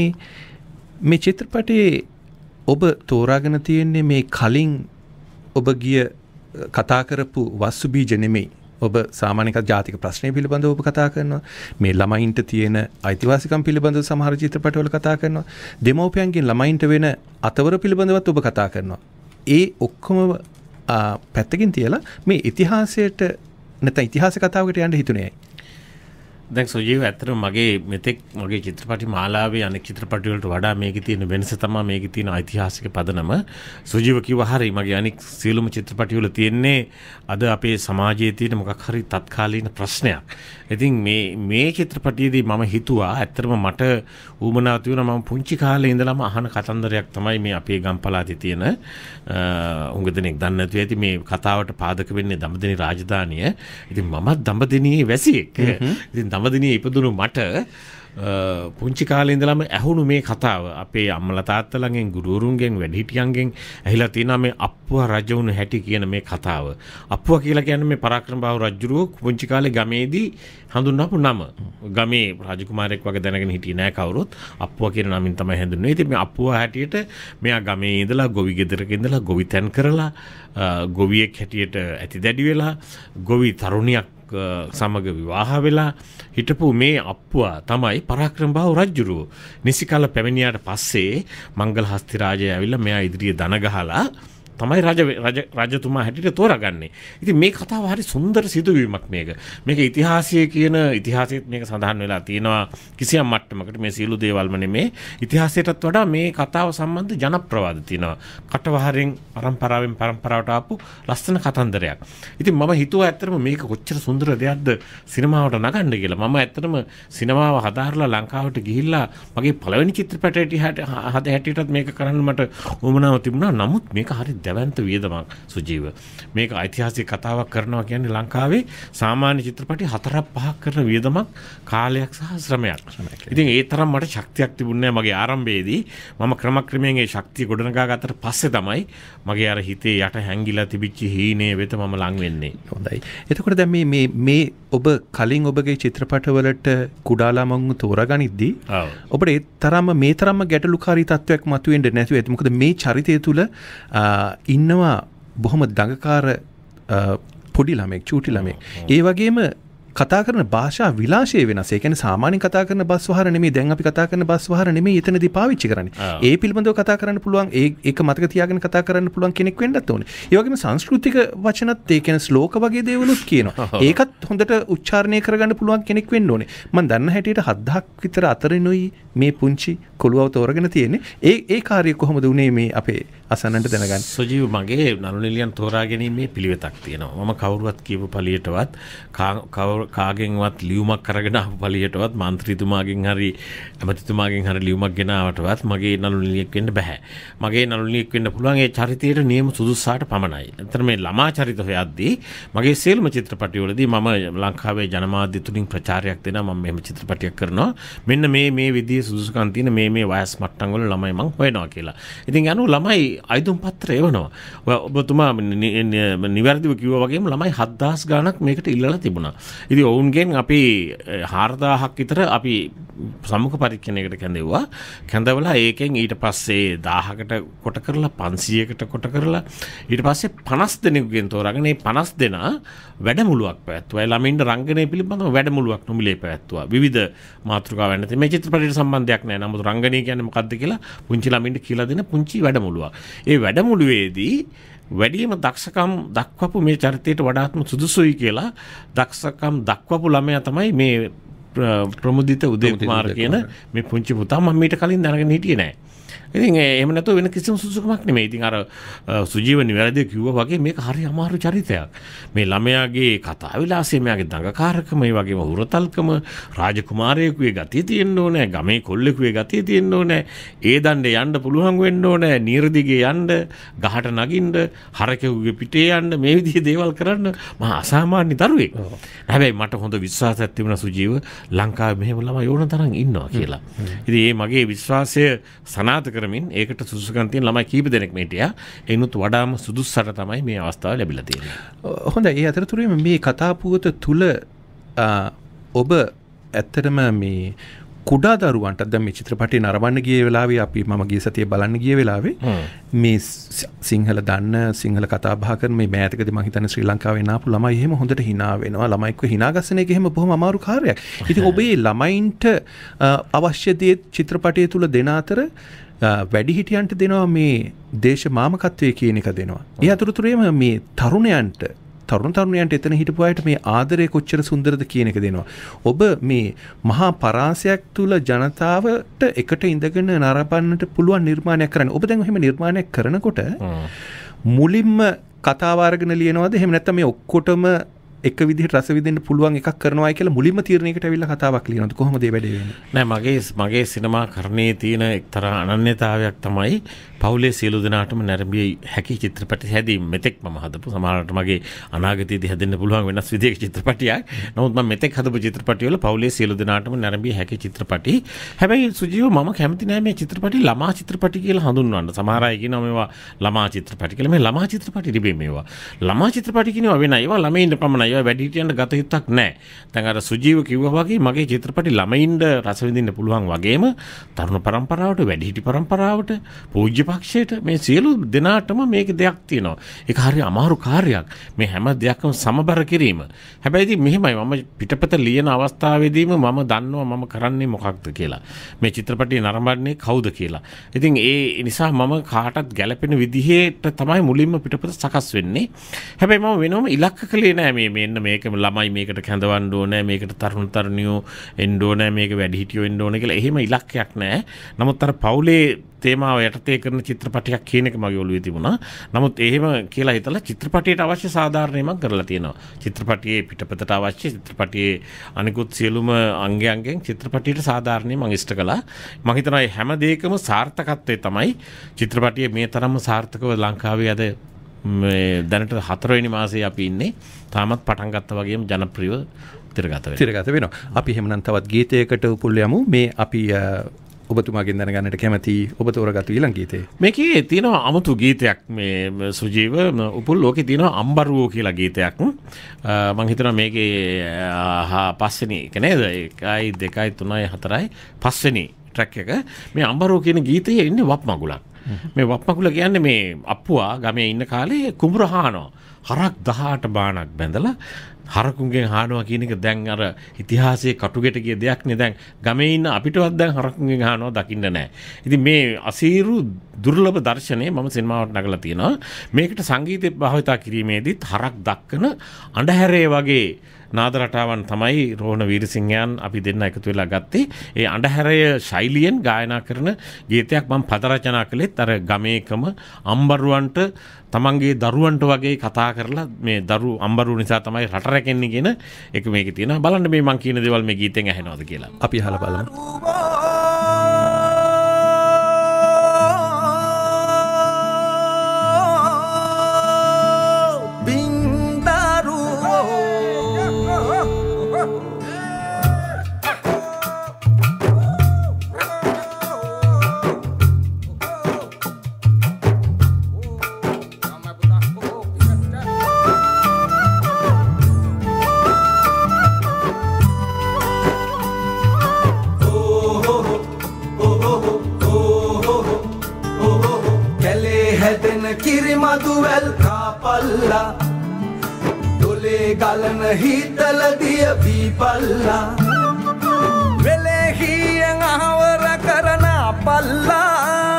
මේ චිත්‍රපටයේ ඔබ තෝරාගෙන තියෙන්නේ මේ කලින් ඔබ ගිය කතා කරපු වස්සු බීජ නෙමෙයි. ඔබ සාමාන්‍යක ජාතික ප්‍රශ්නය පිළිබඳව ඔබ කතා කරනවා. මේ ළමයින්ට තියෙන අයිතිවාසිකම් පිළිබඳව සමහර චිත්‍රපටවල කතා කරනවා. දෙමව්පියන්ගෙන් ළමයින්ට වෙන අතවර පිළිබඳවත් ඔබ කතා කරනවා. ඒ ඔක්කොම පැත්තකින් තියලා මේ ඉතිහාසයට නැත්නම් ඉතිහාස කතාවකට යන්න හිතුනේ. දැන් සුජීව ඇත්තටම මගේ මෙතෙක් මගේ චිත්‍රපටි මාලාවේ අනෙක් චිත්‍රපටි වලට වඩා මේකේ තියෙන වෙනස තමයි මේකේ තියෙන ඓතිහාසික පදනම. සුජීව කිව්වා හරියි. මගේ අනෙක් සියලුම චිත්‍රපටි වල තියෙන්නේ අද අපේ සමාජයේ තියෙන මොකක් හරි තත්කාලීන ප්‍රශ්නයක්. ඉතින් මේ චිත්‍රපටියේදී මම හිතුවා ඇත්තටම මට ඌමනාව තියුණා මම පුංචි කාලේ ඉඳලම අහන කතන්දරයක් තමයි මේ අපේ ගම්පලාතේ තියෙන උඟ දෙනෙක් දන්නේ නැතුව ඇති මේ කතාවට පාදක වෙන්නේ දඹදෙණි රාජධානිය. ඉතින් මමත් දඹදෙණියේ වැසියෙක්. ඉතින් දඹදෙණියේ ඉපදුණු මට පුංචි කාලේ ඉඳලම ඇහුණු මේ කතාව අපේ අම්මලා තාත්තලාගෙන් ගුරුවරුන්ගෙන් වැඩිහිටියන්ගෙන් ඇහිලා තියෙනවා මේ අප්පුවා රජ වුණු හැටි කියන මේ කතාව. අප්පුවා කියලා කියන්නේ මේ පරාක්‍රමබාහු රජුරෝ පුංචි කාලේ ගමේදී හඳුන්වපු නම. ගමේ රාජකුමාරයෙක් වගේ දැනගෙන හිටියේ නෑ කවුරුත්. අප්පුවා කියන නමින් තමයි හඳුන්වන්නේ. ඉතින් මේ අප්පුවා හැටියට මෙයා ගමේ ඉඳලා ගොවි ගෙදරක ඉඳලා ගොවි තැන් කරලා ගොවියෙක් හැටියට ඇති දැඩි වෙලා ගොවි තරුණියක් සමග විවාහ වෙලා හිටපු මේ අප්පුවා තමයි පරාක්‍රමබාහු රජුරෝ. නිසිකල පැමිණියාට පස්සේ මංගල හස්ති රාජය ඇවිල්ලා මෙයා ඉදිරියේ දන ගහලා තමයි රජතුමා හැටියට තෝරාගන්නේ. ඉතින් මේ කතාව හරි සුන්දර සිදුවීමක් මේක. මේක ඉතිහාසයේ කියන ඉතිහාසෙත් මේක සඳහන් වෙලා තියෙනවා කිසියම් මට්ටමකට. මේ සියලු දේවල්ම නෙමේ. ඉතිහාසයටත් වඩා මේ කතාව සම්බන්ධ ජනප්‍රවාද තියෙනවා. කටවහරෙන් පරම්පරාවෙන් පරම්පරාවට ආපු ලස්සන කතන්දරයක්. ඉතින් මම හිතුවා ඇත්තටම මේක කොච්චර සුන්දර දෙයක්ද සිනමාවට නගන්න කියලා. මම ඇත්තටම සිනමාව හදාarලා ලංකාවට ගිහිල්ලා මගේ පළවෙනි චිත්‍රපටයට හැටියටත් මේක කරන්න මට උවමනාව තිබුණා. නමුත් මේක හරි දැවැන්ත වියදමක් සුජීව. මේක ඓතිහාසික කතාවක් කරනවා කියන්නේ ලංකාවේ සාමාන්‍ය චිත්‍රපටි 4-5ක් කරන වියදමක්, කාලයක් සහ ශ්‍රමයක්. ඉතින් ඒ තරම් මට ශක්තියක් තිබුණේ නැහැ මගේ ආරම්භයේදී. මම ක්‍රමක්‍රමයෙන් ඒ ශක්තිය ගොඩනගා ගත්තට පස්සේ තමයි මගේ අර හිතේ යට හැංගිලා තිබිච්ච හීනේ වෙත මම ලං වෙන්නේ. හොඳයි. එතකොට දැන් මේ ඔබ කලින් ඔබගේ චිත්‍රපටවලට කුඩා ළමයින් තෝරාගනිද්දී ඔබට ඒ තරම්ම මේ තරම්ම ගැටලුකාරී තත්වයක් මතුවෙන්නේ නැතුව ඇති. මොකද මේ චරිතය තුල ඉන්නවා බොහොම දඟකාර පොඩි ළමෙක්, චූටි ළමෙක්. ඒ වගේම කතා කරන භාෂා විලාශය වෙනස්. ඒ කියන්නේ සාමාන්‍යයෙන් කතා කරන බස් වහර නෙමෙයි දැන් අපි කතා කරන බස් වහර නෙමෙයි එතනදී පාවිච්චි කරන්නේ. ඒ පිළිබඳව කතා කරන්න පුළුවන්, ඒක මතක තියාගෙන කතා කරන්න පුළුවන් කෙනෙක් වෙන්නත් ඕනේ. ඒ වගේම සංස්කෘතික වචනත් ඒ කියන්නේ ශ්ලෝක වගේ දේවලුත් කියනවා. ඒකත් හොඳට උච්චාරණය කරගන්න පුළුවන් කෙනෙක් වෙන්න ඕනේ. මම දන්න හැටියට 7000ක් විතර අතරිනුයි මේ පුංචි කොළුවව තෝරගෙන තියෙන්නේ. ඒ කාර්යය කොහොමද උනේ මේ අපේ අසන්නන්ට දැනගන්න. සජීව මගේ නළු නිලියන් තෝරා ගැනීමේ පිළිවෙතක් තියෙනවා. මම කවුරුවත් කියපු පළියටවත් කාගෙන්වත් ලියුමක් කරගෙන ආපු පළියටවත් මන්ත්‍රීතුමාගෙන් හරි ඇමතිතුමාගෙන් හරි ලියුමක් ගෙනාවටවත් මගේ නළු නිලියෙක් වෙන්න බෑ. මගේ නළු නිලියෙක් වෙන්න පුළුවන් ඒ චරිතයට නියම සුදුසාට පමණයි. එතන මේ ළමා චරිත හොයද්දී මගේ සියලුම චිත්‍රපටිවලදී මම ලංකාවේ ජනමාධ්‍ය තුලින් ප්‍රචාරයක් දෙනවා. මම මෙහෙම චිත්‍රපටියක් කරනවා. මෙන්න මේ විදිහේ සුදුසුකම් තියෙන මේ වයස් මට්ටම් වල ළමයි මං හොයනවා කියලා. ඉතින් යනු ළමයි අයිදුම් පත්‍ර එවනවා. ඔබතුමා නිවැරදිව කිව්වා වගේම ළමයි 7000 ගාණක් මේකට ඉල්ලලා තිබුණා. ඉතින් ඔවුන්ගෙන් අපි 4000ක් විතර අපි සම්මුඛ පරීක්ෂණයකට කැඳෙව්වා. කැඳවලා ඒකෙන් ඊට පස්සේ 1000කට කොට කරලා 500කට කොට කරලා ඊට පස්සේ 50 දෙනෙකුගෙන් තෝරාගෙන මේ 50 දෙනා වැඩමුළුවක් පැවැත්වුවා. ඒ ළමින්ට රංගනය පිළිබඳව වැඩමුළුවක් නොමිලේ පැවැත්වුවා. විවිධ මාතෘකාවන් නැති මේ චිත්‍රපටයට සම්බන්ධයක් නැහැ. නමුත් රංගනය කියන්නේ මොකක්ද කියලා පුංචි ළමින්ට කියලා දෙන පුංචි වැඩමුළුවක්. ඒ වැඩමුළුවේදී වැඩිම දක්ෂකම් දක්වපු මේ චරිතයට වඩාත්ම සුදුසුයි කියලා දක්ෂකම් දක්වපු ළමයා තමයි මේ ප්‍රමුදිත උදේ කුමාර කියන මේ පුංචි පුතා. මම මීට කලින් දැනගෙන හිටියේ නෑ. ඉතින් එහෙම නැතුව වෙන කිසිම සුදුසුකමක් නෙමෙයි. ඉතින් අර සුජීව නිවැරදිව කිව්වා වගේ මේක හරි අමාරු චරිතයක්. මේ ළමයාගේ කතා විලාසය, මෙයාගේ දඟකාරකම, ඒ වගේම හුරතල්කම, රාජකුමාරයෙකුගේ ගතිය තියෙන්න ඕනේ, ගමේ කොල්ලෙකුගේ ගතිය තියෙන්න ඕනේ, ඒ දණ්ඩේ යන්න පුළුවන් වෙන්න ඕනේ, නීරදිගේ යන්න, ගහට නගින්න, හරකෙකුගේ පිටේ යන්න, මේ විදිහේ දේවල් කරන්න මහා අසාමාන්‍ය දරුවෙක්. හැබැයි මට හොඳ විශ්වාසයක් තිබුණා සුජීව ලංකාවේ මෙහෙම ළමයි ඕන තරම් ඉන්නවා කියලා. ඉතින් මේ මගේ විශ්වාසය සනාථ කරමින් ඒකට සුදුසුකම් තියෙන ළමයි කීප දෙනෙක් මේ හිටියා. ඒනුත් වඩාම සුදුස්සට තමයි මේ අවස්ථාව ලැබිලා තියෙන්නේ. හොඳයි. ඒ අතරතුරේම මේ කතා පුවත තුල ඔබ ඇත්තටම මේ කුඩා දරුවන්ට දැන් මේ චිත්‍රපටය නරඹන්න ගිය වෙලාවේ අපි මම ගිය සතියේ බලන්න ගිය වෙලාවේ මේ සිංහල දන්න සිංහල කතා බහ කරන මේ මෑතකදී මම හිතන්නේ ශ්‍රී ලංකාවේ නාපු ළමයි එහෙම හොඳට hina වෙනවා. ළමයික්ව hina ගස්සන එක එහෙම බොහොම අමාරු කාර්යයක්. ඉතින් ඔබේ ළමයින්ට අවශ්‍ය දේ චිත්‍රපටය තුල දෙන අතර වැඩිහිටියන්ට දෙනවා මේ දේශ මාමකත්වයේ කියන එක දෙනවා. ඒ අතරතුරේම මේ තරුණයන්ට එතන හිටපු අයට මේ ආදරය කොච්චර සුන්දරද කියන එක දෙනවා. ඔබ මේ මහා පරාසයක් තුල ජනතාවට එකට ඉඳගෙන නරඹන්නට පුළුවන් නිර්මාණයක් කරන්න. ඔබ දැන් එහෙම නිර්මාණයක් කරනකොට මුලින්ම කතාව අරගෙන ලියනවද? එහෙම නැත්නම් මේ ඔක්කොටම එක විදිහට රස විඳින්න පුළුවන් එකක් කරනවායි කියලා මුලින්ම තීරණයකට ඇවිල්ලා කතාවක් ලියනවද? කොහොමද මේ වැඩේ වෙන්නේ? නෑ මගේ සිනමා කරණයේ තියෙන එක්තරා අනන්‍යතාවයක් තමයි පවුලේ සියලු දෙනාටම නැරඹිය හැකි චිත්‍රපට හැදීම. මෙතෙක් මම හදපු සමහරවිට මගේ අනාගතයේදී හැදෙන්න පුළුවන් වෙනස් විදිහක චිත්‍රපටියක්. නමුත් මම මෙතෙක් හදපු චිත්‍රපටි වල පවුලේ සියලු දෙනාටම නැරඹිය හැකි චිත්‍රපටි. හැබැයි සුජීව මම කැමති නෑ මේ චිත්‍රපටි ළමා චිත්‍රපටි කියලා හඳුන්වන්න. සමහර අය කියනවා මේවා ළමා චිත්‍රපටි කියලා. මේ ළමා චිත්‍රපටි නෙවෙයි මේවා. ළමා චිත්‍රපටි කියනවා වෙනයි. ඒවා ළමයින්ට පමණයි. ඒවා වැඩිහිටියන්ට ගත යුත්තක් නෑ. දැන් අර සුජීව කිව්වා වගේ මගේ චිත්‍රපටි ළමයින්ට රස විඳින්න පුළුවන් වගේම තරුණ පරම්පරාවට වැඩිහිටි පරම්පරාවට පූජ්‍ය පක්ෂයට මේ සියලු දෙනාටම මේක දෙයක් තියෙනවා. ඒක හරිය අමාරු කාර්යයක්. මේ හැම දෙයක්ම සමබර කිරීම. හැබැයි ඉතින් මෙහෙමයි මම පිටපත ලියන අවස්ථාවේදීම මම දන්නවා මම කරන්නේ මොකක්ද කියලා. මේ චිත්‍රපටිය නරඹන්නේ කවුද කියලා. ඉතින් ඒ නිසා මම කාටත් ගැළපෙන විදිහට තමයි මුලින්ම පිටපත සකස් වෙන්නේ. හැබැයි මම වෙනම ඉලක්ක කළේ නෑ මේ මෙන්න මේකම ළමයි මේකට කැඳවන්න ඕනේ, මේකට තරුණ තරුණියෝ එන්න ඕනේ, මේක වැඩිහිටියෝ එන්න ඕනේ කියලා එහෙම ඉලක්කයක් නෑ. නමුත් අර පවුලේ තේමාව යටතේ කරන චිත්‍රපටයක් කියන එක මගේ ඔළුවේ තිබුණා. නමුත් එහෙම කියලා හිතලා චිත්‍රපටයට අවශ්‍ය සාධාරණයක් කරලා තියෙනවා. චිත්‍රපටයේ පිටපතට අවශ්‍ය චිත්‍රපටයේ අනිකුත් සියලුම අංගයන්ගෙන් චිත්‍රපටයට සාධාරණේ මම ඉෂ්ට කළා. මම හිතනවා මේ හැම දෙයකම සාර්ථකත්වය තමයි චිත්‍රපටයේ මේ තරම්ම සාර්ථකව ලංකාවේ අද මේ දැනට 4 වෙනි මාසයේ අපි ඉන්නේ. තාමත් පටන් ගත්තා වගේම ජනප්‍රියව තිරගත වෙනවා. අපි එහෙමනම් තවත් ගීතයකට උපුල් යමු. මේ අපි ඔබතුමාගෙන් දැනගන්නට කැමති ඔබ තෝරගත්තු ඊළඟ ගීතේ. මේකේ තියෙනවා අමුතු ගීතයක් මේ සුජීව උපුල් ලෝකේ තියෙනවා අම්බරුවෝ කියලා ගීතයක්. මම හිතනවා මේකේ පස්වෙනි එක නේද? 1 2 3 4 පස්වෙනි ට්‍රැක් එක. මේ අම්බරුවෝ කියන ගීතයේ ඉන්නේ වප්මගුලක්. මේ වප්මගුල කියන්නේ මේ අප්පුවා ගමේ ඉන්න කාලේ කුඹුර හානවා. හරක් 18 බාණක් බැඳලා හරකුන්ගෙන් හානවා කියන එක දැන් අර ඉතිහාසයේ කටුගෙට ගිය දෙයක් නේ. දැන් ගමේ ඉන්න අපිටවත් දැන් හරකුන්ගෙන් හානවා දකින්න නැහැ. ඉතින් මේ අසීරු දුර්ලභ දර්ශනය මම සිනමාවට නගලා තියෙනවා. මේකට සංගීතය භාවිතා කිරීමේදීත් හරක් දක්කන අඳුරේ වගේ නාද රටාවන් තමයි රෝහණ වීරසිංහයන් අපි දෙන්න එකතු වෙලා ගත්තේ. ඒ අඳුරය ශෛලියෙන් ගායනා කරන ගීතයක් මම පද රචනා කළෙත් අර ගමේකම අම්බරුවන්ට තමන්ගේ දරුවන්ට වගේ කතා කරලා මේ අම්බරුව නිසා තමයි රට රැකෙන්නේ කියන එක මේකේ තියෙනවා. බලන්න මේ මං කියන දේවල් මේ ගීතෙන් ඇහෙනවද කියලා. අපි අහලා බලමු. කිරිමදුවැල් කාපල්ලා දොලේ ගලන හිතල දිය බීපල්ලා වෙලෙහියෙන් අහවර කරන පල්ලා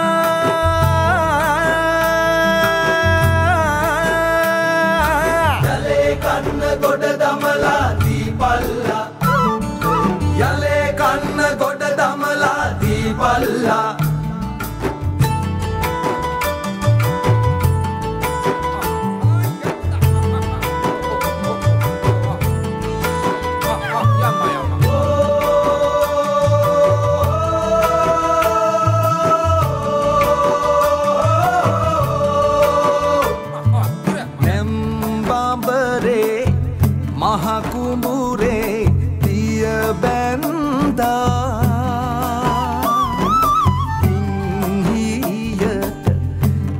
යලේ කන්න ගොඩ දමලා දීපල්ලා යලේ කන්න ගොඩ දමලා දීපල්ලා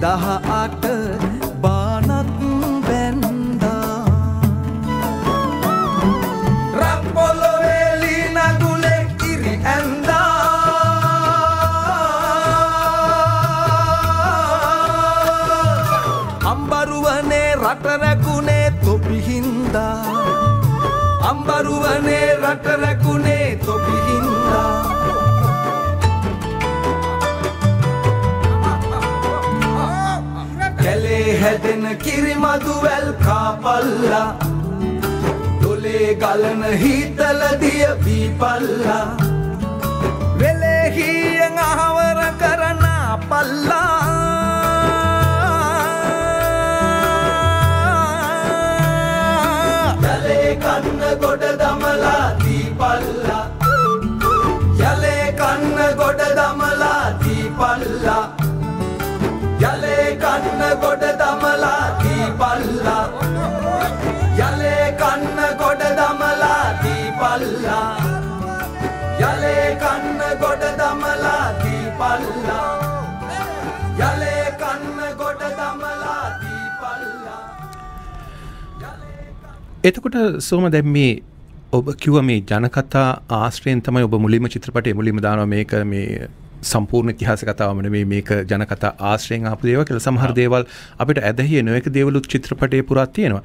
18 බානක් බැන්දා රප්පොළොවේ ලී නගුලේ ඉරි ඇන්දා අම්බරුවනේ රට රැකුනේ තොපි හින්දා අම්බරුවනේ රට රැකුනේ තොපි හින්දා කැලේ හැදෙන කිරිමදු වැල් කාපල්ලා දොලේ ගලන හීතල දිය බීපල්ලා වෙලේ හීයෙන් අහවර කරන පල්ලා යලේ කන්න ගොඩ දමලා දීපල්ලා යලේ කන්න ගොඩ දමලා දීපල්ලා යලේ කන්න ගොඩ දමලා දීපල්ලා යලේ කන්න ගොඩ දමලා දීපල්ලා යලේ කන්න ගොඩ දමලා දීපල්ලා යලේ කන්න ගොඩ දමලා දීපල්ලා එතකොට සෝම දැන් මේ ඔබ කිව්වා මේ ජනකතා ආශ්‍රයෙන් තමයි ඔබ මුලින්ම චිත්‍රපටයේ මුලින්ම දානවා මේක මේ සම්පූර්ණ ඉතිහාස කතාවම නෙමෙයි මේක ජනකතා ආශ්‍රයෙන් ආපු දේවල් කියලා. සමහර දේවල් අපිට ඇදහිය නොයක දේවලුත් චිත්‍රපටයේ පුරා තියෙනවා.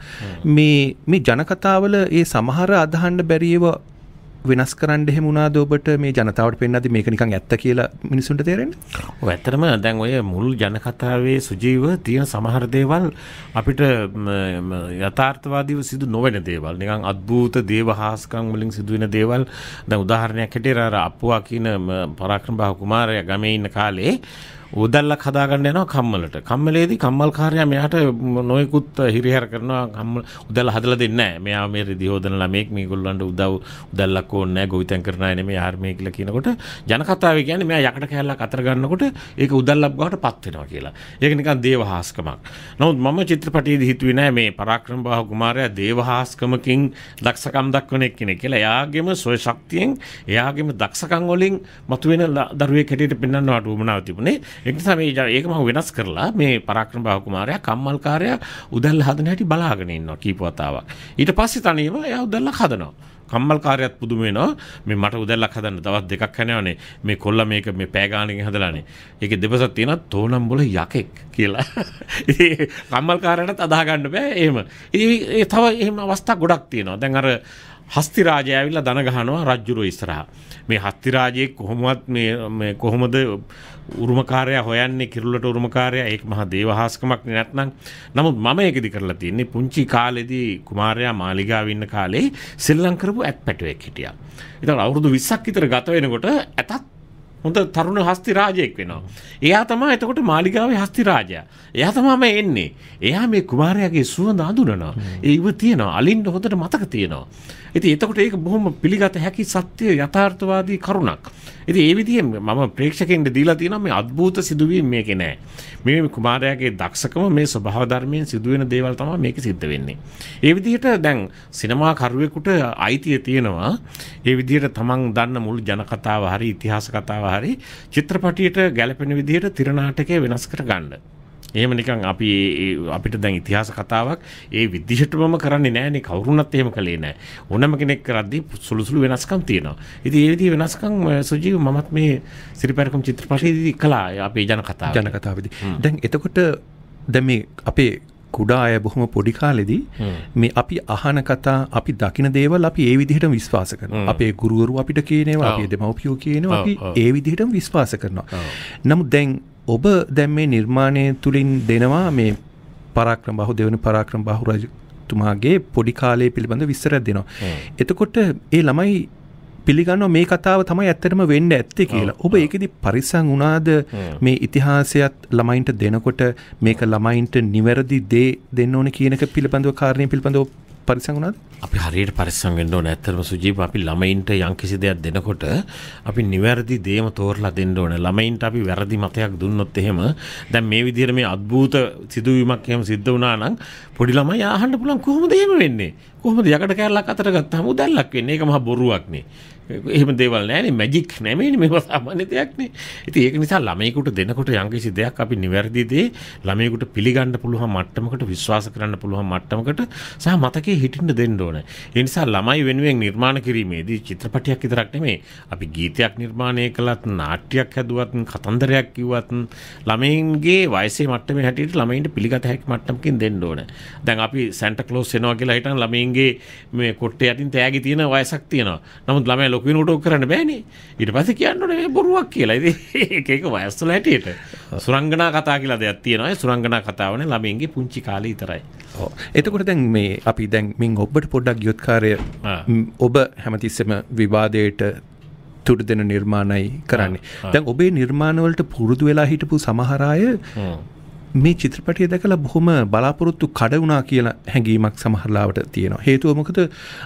මේ ජනකතාවල ඒ සමහර අදහන්න බැරි ඒවා වෙනස් කරන්න එහෙම වුණාද ඔබට මේ ජනතාවට පෙන්නද්දි මේක නිකන් ඇත්ත කියලා මිනිසුන්ට තේරෙන්නේ? ඔව් ඇත්තටම දැන් ඔය මුල් ජනකතාවේ සුජීව තියෙන සමහර දේවල් අපිට යථාර්ථවාදීව සිදු නොවන දේවල් නිකන් අద్භූත දේවහාස්කම් වලින් සිදුවෙන දේවල්. දැන් උදාහරණයක් හැටියට අර අප්පුවා කියන පරාක්‍රමබාහු කුමාරයා ගමේ ඉන්න කාලේ උදැල්ලක් හදාගන්න යනවා කම්මලට. කම්මලේදී කම්මල්කාරයා මෙයාට නොයෙකුත් හිරිහැර කරනවා. කම්මල උදැල්ල හදලා දෙන්නේ නැහැ. මෙයා මේ රිදි හොදන ළමෙක් මේගොල්ලන්ට උදැල්ලක් ඕනේ නැහැ. ගොවිතැන් කරන අය නෙමෙයි ආර්මේ කියලා කියනකොට ජනකතාවේ කියන්නේ මෙයා යකඩ කෑල්ලක් අතර ගන්නකොට ඒක උදැල්ලක් බවට පත් වෙනවා කියලා. ඒක නිකන් දේවහාස්කමක්. නමුත් මම චිත්‍රපටයේදී හිතුවේ නෑ මේ පරාක්‍රමබාහු කුමාරයා දේවහාස්කමකින් දක්ෂකම් දක්වන එක්කෙනෙක් කියලා. එයාගේම සොය ශක්තියෙන් එයාගේම දක්ෂකම් වලින් මතුවෙන දරුවෙක් හැටියට පෙන්වන්නවට උවමනාව තිබුණේ. ඒක නිසා මේක මම වෙනස් කරලා මේ පරාක්‍රමබාහු කුමාරයා කම්මල්කාරයා උදැල්ල හදන හැටි බලාගෙන ඉන්නවා කීප වතාවක්. ඊට පස්සේ තනියම එයා උදැල්ලක් හදනවා. කම්මල්කාරයාත් පුදුම වෙනවා. මේ මට උදැල්ලක් හදන්න දවස් දෙකක් යනවනේ. මේ කොල්ලා මේක මේ පෑ ගානකින් හදලානේ. ඒකේ දෙපසක් තියෙනවා තෝනම් බොල යකෙක් කියලා. ඉතින් කම්මල්කාරයාට අදාහ ගන්න බෑ එහෙම. ඉතින් තව එහෙම අවස්ථා ගොඩක් තියෙනවා. දැන් අර හස්ති රාජය ඇවිල්ලා දන ගහනවා රජුරෝ ඉස්සරහා. මේ හස්ති රාජයේ කොහොමවත් මේ කොහොමද උරුමකාරයා හොයන්නේ කිරුළට උරුමකාරයා ඒක මහා දේවහාස්කමක් නැත්නම්. නමුත් මම ඒකෙදි කරලා තියෙන්නේ පුංචි කාලේදී කුමාරයා මාලිගාවේ ඉන්න කාලේ සෙල්ලම් කරපු ඇත්පැටුවෙක් හිටියා. ඒතකොට අවුරුදු 20ක් විතර ගත වෙනකොට ඇතත් හොඳ තරුණ හස්ති රාජයෙක් වෙනවා. එයා තමයි එතකොට මාලිගාවේ හස්ති රාජයා. එයා තමයි එන්නේ. එයා මේ කුමාරයාගේ සුවඳ අඳුනනවා. ඒ ඉව තියෙනවා. අලින්න හොඳට මතක තියෙනවා. ඉතින් එතකොට ඒක බොහොම පිළිගත හැකි සත්‍ය යථාර්ථවාදී කරුණක්. ඉතින් ඒ විදිහෙන් මම ප්‍රේක්ෂකෙන්ට දීලා තියෙනවා මේ අద్භූත සිදුවීම් මේකේ නෑ. මේ කුමාරයාගේ දක්ෂකම මේ ස්වභාව ධර්මයෙන් සිදුවෙන දේවල් තමයි මේක සිද්ධ වෙන්නේ. ඒ විදිහට දැන් සිනමා කරුවෙකුට අයිතිය තියෙනවා. ඒ විදිහට තමන් දන්න මුළු ජනකතාව හරි ඉතිහාස කතාව හරි චිත්‍රපටියට ගැලපෙන විදිහට තිර නාටකය වෙනස් කර ගන්න. එහෙම නිකන් අපිට දැන් ඉතිහාස කතාවක් ඒ විදිහටම කරන්නේ නැහැනේ කවුරුණත් එහෙම කළේ නැහැ. ඕනම කෙනෙක් කරද්දී සුළු වෙනස්කම් තියෙනවා. ඉතින් ඒ විදිහේ වෙනස්කම් සුජීව මමත් මේ සිරිපැරකුම් චිත්‍රපටයේදී කළා අපේ ජනකතාවේදී. දැන් එතකොට දැන් මේ අපේ කුඩා අය බොහොම පොඩි කාලෙදී මේ අපි අහන කතා අපි දකින දේවල් අපි ඒ විදිහටම විශ්වාස කරනවා. අපේ ගුරුවරු අපිට කියනවා, අපේ දෙමව්පියෝ කියනවා, අපි ඒ විදිහටම විශ්වාස කරනවා. නමුත් දැන් ඔබ දැන් මේ නිර්මාණය තුලින් දෙනවා මේ පරාක්‍රමබාහු දෙවන පරාක්‍රමබාහු රජතුමාගේ පොඩි කාලයේ පිළිබඳ විස්තරයක් දෙනවා. එතකොට ඒ ළමයි පිළිගන්නවා මේ කතාව තමයි ඇත්තටම වෙන්න ඇත්තේ කියලා. ඔබ ඒකෙදි පරිස්සම් වුණාද මේ ඉතිහාසයත් ළමයින්ට දෙනකොට මේක ළමයින්ට නිවැරදි දේ දෙන්න ඕනේ කියන එක පිළිබඳව කාරණේ පිළිබඳව පරිස්සම් වුණාද? අපි හරියට පරිස්සම් වෙන්න ඕනේ. ඇත්තටම සුජීව අපි ළමයින්ට යම්කිසි දෙයක් දෙනකොට අපි නිවැරදි දේම තෝරලා දෙන්න ඕනේ. ළමයින්ට අපි වැරදි මතයක් දුන්නොත් එහෙම දැන් මේ විදිහට මේ අద్භූත සිදුවීමක් එහෙම සිද්ධ වුණා නම් පොඩි ළමයි අහන්න පුළුවන් කොහොමද එහෙම වෙන්නේ? කොහොමද යකඩ කෑල්ලක් අතට ගත්තාම උදැල්ලක් වෙන්නේ? ඒක මහා බොරුවක් නේ. එහෙම දේවල් නෑනේ මැජික් නෙමෙයිනේ මේවා සාමාන්‍ය දෙයක්නේ. ඉතින් ඒක නිසා ළමයිකට දෙනකොට යම්කිසි දෙයක් අපි නිවැරදි දේ ළමයිකට පිළිගන්න පුළුවන් මට්ටමකට විශ්වාස කරන්න පුළුවන් මට්ටමකට සහ මතකයේ හිටින්න දෙන්න ඕනේ. ඒ නිසා ළමයි වෙනුවෙන් නිර්මාණ කිරීමේදී චිත්‍රපටයක් විතරක් නෙමෙයි අපි ගීතයක් නිර්මාණය කළත් නාට්‍යයක් හැදුවත් කතන්දරයක් කිව්වත් ළමයින්ගේ වයසේ මට්ටමේ හැටියට ළමයින්ට පිළිගත හැකි මට්ටමකින් දෙන්න ඕනේ. දැන් අපි සැන්ටා ක්ලෝස් එනවා කියලා හිටන් ළමයින්ගේ මේ කොට්ටේ යටින් තෑගි තියෙන වයසක් තියෙනවා. නමුත් ළමයි ලොකු වෙනකොට ඔක් කරන්න බෑනේ. ඊට පස්සේ කියන්න ඕනේ මේ බොරුවක් කියලා. ඉතින් ඒක වයස් වල හැටියට සුරංගනා කතා කියලා දෙයක් තියෙනවා. ඒ සුරංගනා කතාවනේ ළමයින්ගේ පුංචි කාලේ විතරයි. ඔව්. එතකොට දැන් මේ අපි දැන් මින් ඔබට පොඩ්ඩක් ගියොත් කාර්ය ඔබ හැමතිස්සෙම විවාදයට තුඩු දෙන නිර්මාණයි කරන්නේ. දැන් ඔබේ නිර්මාණවලට පුරුදු වෙලා හිටපු සමහර අය මේ චිත්‍රපටිය දැකලා බොහොම බලාපොරොත්තු කඩ වුණා කියලා හැඟීමක් සමහරලාවට තියෙනවා. හේතුව මොකද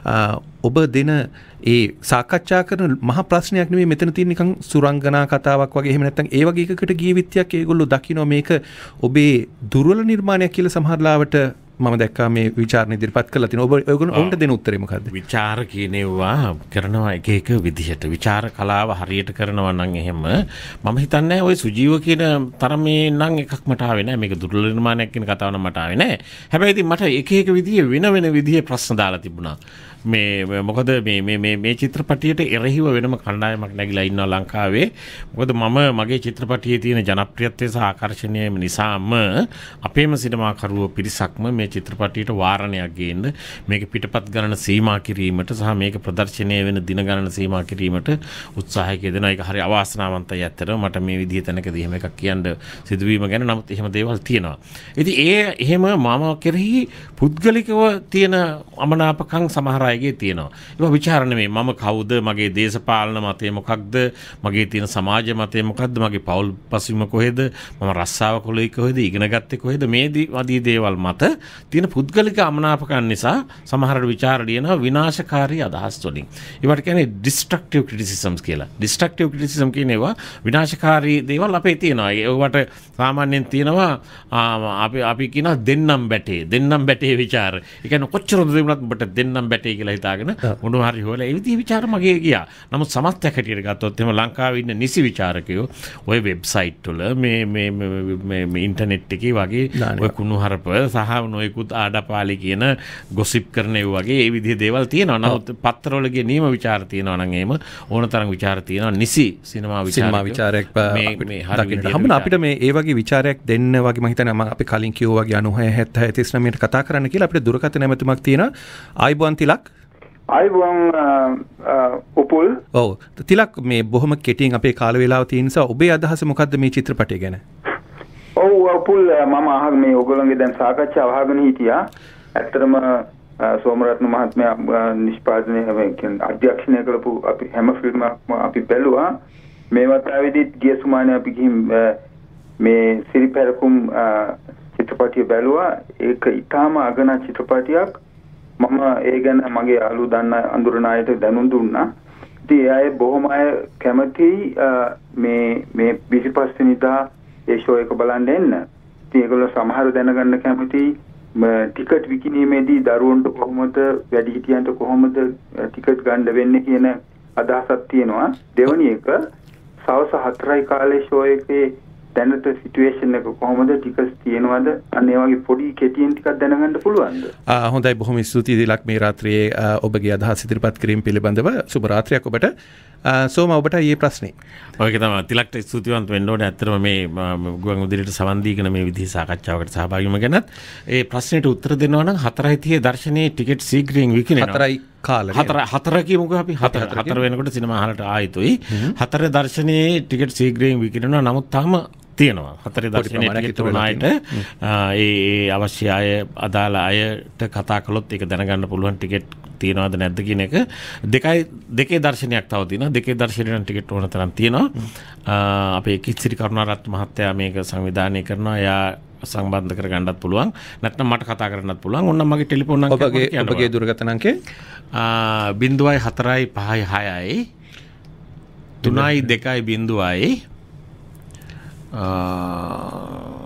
ඔබ දෙන ඒ සාකච්ඡා කරන මහා ප්‍රශ්නයක් නෙමෙයි මෙතන තියෙන නිකන් සුරංගනා කතාවක් වගේ එහෙම නැත්නම් ඒ වගේ එකකට ගිය විත්‍යක් ඒගොල්ලෝ දකින්න මේක ඔබේ දුර්වල නිර්මාණයක් කියලා සමහරලාවට මම දැක්කා මේ විචාරණ ඉදිරිපත් කරලා තිනවා. ඔබ ඔයගොල්ලෝ ඔවුන්ට දෙන උත්තරේ මොකද්ද? විචාර කියනවා කරනවා එක එක විදිහට. විචාර කලාව හරියට කරනවා නම් එහෙම මම හිතන්නේ ඔය සුජීව කියන තරමේ නම් එකක් මට ආවේ නැහැ. මේක දුර්වල නිර්මාණයක් කියන කතාව නම් මට ආවේ නැහැ. හැබැයි ඉතින් මට එක එක විදිහේ වෙන විදිහේ ප්‍රශ්න දාලා තිබුණා. මේ මොකද මේ චිත්‍රපටියට එරෙහිව වෙනම කණ්ඩායමක් නැගිලා ඉන්නවා ලංකාවේ. මොකද මම මගේ චිත්‍රපටියේ තියෙන ජනප්‍රියත්වය සහ ආකර්ෂණය නිසාම අපේම සිනමාකරුවෝ පිරිසක්ම මේ චිත්‍රපටියට වාරණයක් ගේන්න මේක පිටපත් ගණන සීමා කිරීමට සහ මේක ප්‍රදර්ශනය වෙන දින ගණන සීමා කිරීමට උත්සාහයක් යෙදෙනවා. ඒක හරි අවාසනාවන්තයි ඇත්තටම. මට මේ විදිහේ තැනකදී එහෙම එකක් කියන්න සිදුවීම ගැන නමුත් එහෙම දේවල් තියෙනවා. ඉතින් එහෙම මම කෙරෙහි පුද්ගලිකව තියෙන අමනාපකම් සමහර අයගේ තියෙනවා. ඒක විචාර නෙමෙයි. මම කවුද? මගේ දේශපාලන මතය මොකක්ද? මගේ තියෙන සමාජ මතය මොකක්ද? මගේ පෞල් පසුබිම කොහෙද? මම රස්සාව කොලෙයි කොහෙද? ඉගෙන ගත්තේ කොහෙද? මේ වදී දේවල් මත තියෙන පුද්ගලික අමනාපකම් නිසා සමහර විචාර ලියනවා විනාශකාරී අදහස් වලින්. ඒවට කියන්නේ ඩිස්ට්‍රක්ටිව් ක්‍රිටිසිසම්ස් කියලා. ඩිස්ට්‍රක්ටිව් ක්‍රිටිසිසම් කියනවා විනාශකාරී දේවල් අපේ තියෙනවා. ඒවට සාමාන්‍යයෙන් තියෙනවා අපි කියනවා දෙන්නම් බැටේ විචාර. ඒ කියන්නේ කොච්චර දුරුනත් ඔබට දෙන්නම් බැටේ කියලා හිතාගෙන මොනවා හරි හොයලා ඒ විදිහේ විචාර මගේ ගියා. නමුත් සමස්තයක් හැටියට ගත්තොත් එහෙම ලංකාවේ ඉන්න නිසි විචාරකයෝ ඔය වෙබ්සයිට් වල මේ ඉන්ටර්නෙට් එකේ වගේ ඔය කුණුහරුප සහ නොයෙකුත් ආඩපාලි කියන ගොසිප් කරන ඒ වගේ ඒ විදිහේ දේවල් තියෙනවා. නමුත් පත්තරවල ගිය නියම විචාර තියෙනවා නම් එහෙම ඕනතරම් විචාර තියෙනවා. නිසි සිනමා විචාරයක් හම්බුන අපිට මේ ඒ වගේ විචාරයක් දෙන්න වගේ මම හිතන්නේ මම අපි කලින් කිව්වා වගේ 96 76 39 කතා කරන්න කියලා අපිට දුරකථන නැමැතුමක් තියෙනවා. ආයිබෝන් තිලක්. ආයිබෝන් උපුල්. ඔව් තිලක් මේ බොහොම කෙටියෙන් අපේ කාල වේලාව තියෙන නිසා ඔබේ අදහස මොකද්ද මේ චිත්‍රපටය ගැන? ඔව් උපුල් මම අහගෙන මේ ඔයගොල්ලන්ගේ දැන් සාකච්ඡාව අහගෙන හිටියා. ඇත්තටම සෝමරත්න මහත්මයා නිෂ්පාදනය අධ්‍යක්ෂණය කරපු අපි හැම ෆිල්මක්ම අපි බැලුවා. මේ වතාවේදීත් ගිය සුමානේ අපි ගිහින් මේ සිරිපැරකුම් චිත්‍රපටිය බැලුවා. ඒක ඊටාම අගනා චිත්‍රපටියක්. මම ඒ ගැන මගේ යාළු දන්න අඳුරන අයට දැනුම් දුන්නා. ඉතින් ඒ අය බොහොම අය කැමතියි මේ 25 වෙනිදා ඒ ෂෝ එක බලන්න එන්න. ඉතින් ඒගොල්ලෝ සමහර දැනගන්න කැමතියි ටිකට් විකිණීමේදී දරුවන්ට කොහොමද වැඩිහිටියන්ට කොහොමද ටිකට් ගන්න වෙන්නේ කියන අදහසක් තියෙනවා. දෙවැනි එක සවස් 4යි කාලේ ෂෝ එකේ දැනට සිටුේෂන් එක කොහොමද ටිකට්ස් තියෙනවද? අන්න ඒ වගේ පොඩි කෙටියෙන් ටිකක් දැනගන්න පුළුවන්ද? හොඳයි බොහොම ස්තුතියි දිලක් මේ රාත්‍රියේ ඔබගේ අදහස් ඉදිරිපත් කිරීම පිළිබඳව. සුබ රාත්‍රියක් ඔබට. සෝම ඔබට ඊයේ ප්‍රශ්නේ. ඔයක තමයි තිලක්ට ස්තුතිවන්ත වෙන්න ඕනේ. ඇත්තටම මේ ගුවන් විදුලියට සවන් දීගෙන මේ විදිහේ සාකච්ඡාවකට සහභාගී වීම ගැනත් ඒ ප්‍රශ්නෙට උත්තර දෙනවා නම් 4:30 දර්ශනයේ ටිකට් ශීඝ්‍රයෙන් විකිණෙනවා. 4යි කාලේ. 4 කියමුකෝ අපි 4 වෙනකොට සිනමා හලට ආයිතුයි. 4 දර්ශනයේ ටිකට් ශීඝ්‍රයෙන් විකිණෙනවා. නමුත් තාම තියෙනවා 4 දර්ශනයේ ටිකට් උනායිට ඒ අවශ්‍ය අය අදාළ අයට කතා කළොත් ඒක දැනගන්න පුළුවන් ටිකට් තියෙනවද නැද්ද කියන එක. දෙකේ දර්ශනයක් තව තියෙනවා. දෙකේ දර්ශනයෙන් ටිකට් ඕන තරම් තියෙනවා. අපේ කිත්සිරි කරුණාරත්න මහත්තයා මේක සංවිධානය කරනවා. එයා සම්බන්ධ කරගන්නත් පුළුවන්. නැත්නම් මට කතා කරන්නත් පුළුවන්. ඕනනම් මගේ ටෙලිෆෝන් අංකය ඔබගේ දුරකථන අංකය 0.456යි 3.2.0යි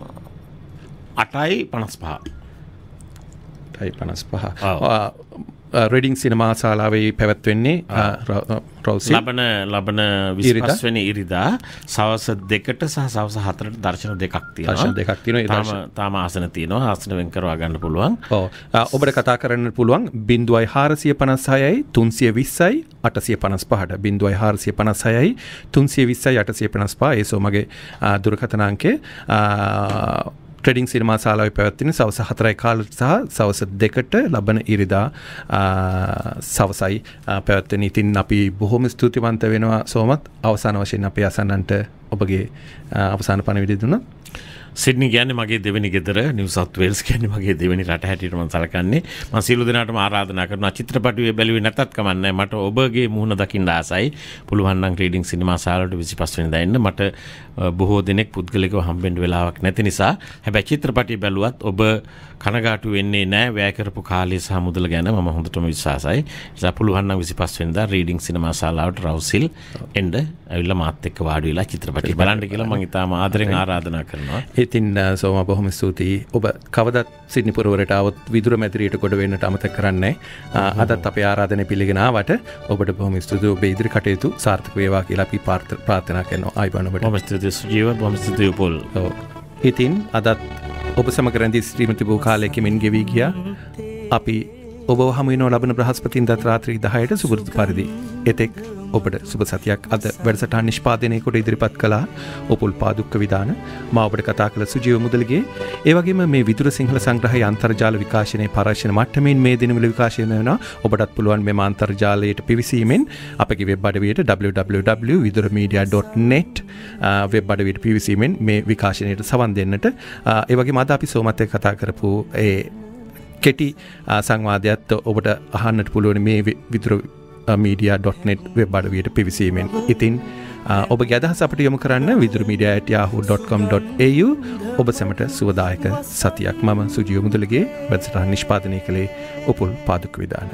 8.55. රෙඩිං සිනමා ශාලාවේ පැවැත්වෙන්නේ රෞසිල් ලබන 25 වෙනි ඉරිදා සවස් 2ට සහ සවස් 4ට දර්ශන දෙකක් තියෙනවා. තාම ආසන තියෙනවා. ආසන වෙන් කරවා ගන්න පුළුවන්. ඔව්. ඔබට කතා කරන්න පුළුවන් 0456යි 320යි 855ට 0456යි 320යි 855 ඒ සෝමගේ දුරකථන අංකය. ට්‍රෙඩිං සිනමා ශාලාවේ පැවැත්වෙන සවස් 4යි කාලට සහ සවස් 2ට ලබන ඉරිදා සවසයි පැවැත්වෙන. ඉතින් අපි බොහොම ස්තුතිවන්ත වෙනවා සෝමත් අවසාන වශයෙන් අපේ අසන්නන්ට ඔබගේ අවසාන පණිවිඩය දුන්නා. සිඩ්නි කියන්නේ මගේ දෙවෙනි ගෙදර, නිව් සවුත් වේල්ස් කියන්නේ මගේ දෙවෙනි රට හැටියට මම සලකන්නේ. මම සියලු දෙනාටම ආරාධනා කරනවා චිත්‍රපටියේ බැලුවේ නැතත් කමන්නේ මට ඔබගේ මුහුණ දකින්න ආසයි. පුළුවන් නම් රීඩිං සිනමා ශාලාවට 25 වෙනිදා එන්න. මට බොහෝ දිනෙක පුද්ගලිකව හම්බෙන්න වෙලාවක් නැති නිසා. හැබැයි චිත්‍රපටිය බැලුවත් ඔබ කනගාටු වෙන්නේ නැහැ. වැය කරපු කාලය සහ මුදල ගැන මම හොඳටම විශ්වාසයි. නිසා පුළුවන් නම් 25 වෙනිදා රීඩිං සිනමා ශාලාවට රවුසිල් එන්න ඇවිල්ලා මාත් එක්ක වාඩි වෙලා චිත්‍රපටිය බලන්න කියලා මම ඉතාම ආදරෙන් ආරාධනා කරනවා. ඉතින් සෝම බොහොම ස්තුතියි. ඔබ කවදත් සිඩ්නි පුරවරට આવොත් විදුර මැදිරියට කොට වෙන්නට අමතක කරන්නේ. අදත් අපේ ආරාධනය පිළිගෙන ආවට ඔබට බොහොම ස්තුතියි. ඔබ ඉදිරි කටයුතු සාර්ථක වේවා කියලා අපි ප්‍රාර්ථනා කරනවා. ආයිබෝන් ඔබට. බොහොම ස්තුතියි සුජීව. බොහොම ස්තුතියි පොල්. ඉතින් අදත් ඔබ සමග රැඳී සිටීම තිබූ කාලයකින් ගෙවී ගියා. අපි ඔබව හමු වෙනව ලබන බ්‍රහස්පතින්දා රාත්‍රී 10ට සුබුරුදු පරිදි. එතෙක් ඔබට සුබ සතියක්. අද වැඩසටහන් නිෂ්පාදනය කොට ඉදිරිපත් කළා උපුල් පාදුක්ක විදාන. මා ඔබට කතා කළ සුජීව මුදලිගේ. ඒ වගේම මේ විදුර සිංහල සංග්‍රහයේ අන්තර්ජාල විකාශනයේ පරාශන මට්ටමින් මේ දිනවල විකාශනය වෙනවා. ඔබටත් පුළුවන් මෙම අන්තර්ජාලයට පිවිසීමෙන් අපගේ වෙබ් අඩවියට www.viduramedia.net වෙබ් අඩවියට පිවිසීමෙන් මේ විකාශනයට සවන් දෙන්නට. ඒ වගේම අද අපි සෝමත් එක්ක කතා කරපු ඒ කෙටි සංවාදයත් ඔබට අහන්නට පුළුවන් මේ විදුර media.net වෙබ් අඩවියට පිවිසීමෙන්. ඉතින් ඔබගේ අදහස් අපට යොමු කරන්න viduramedia@yahoo.com.au. ඔබ සැමට සුවදායක සතියක්. මම සුජීව මුදලිගේ වැඩසටහන නිෂ්පාදනය කළේ උපුල් පාදුක්ක විදාන.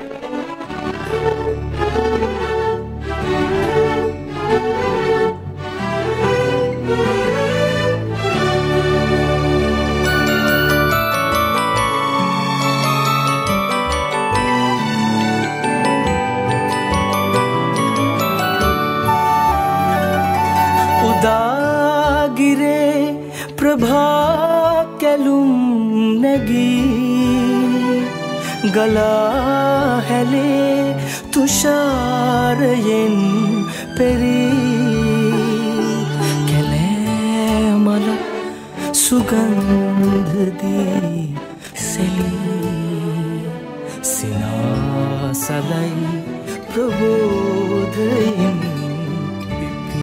प्रभा कैलुम नगी गला हेले तुषारयेन पेरी केले मल सुगंध दी सेली सिना सलाई प्रबोधयेन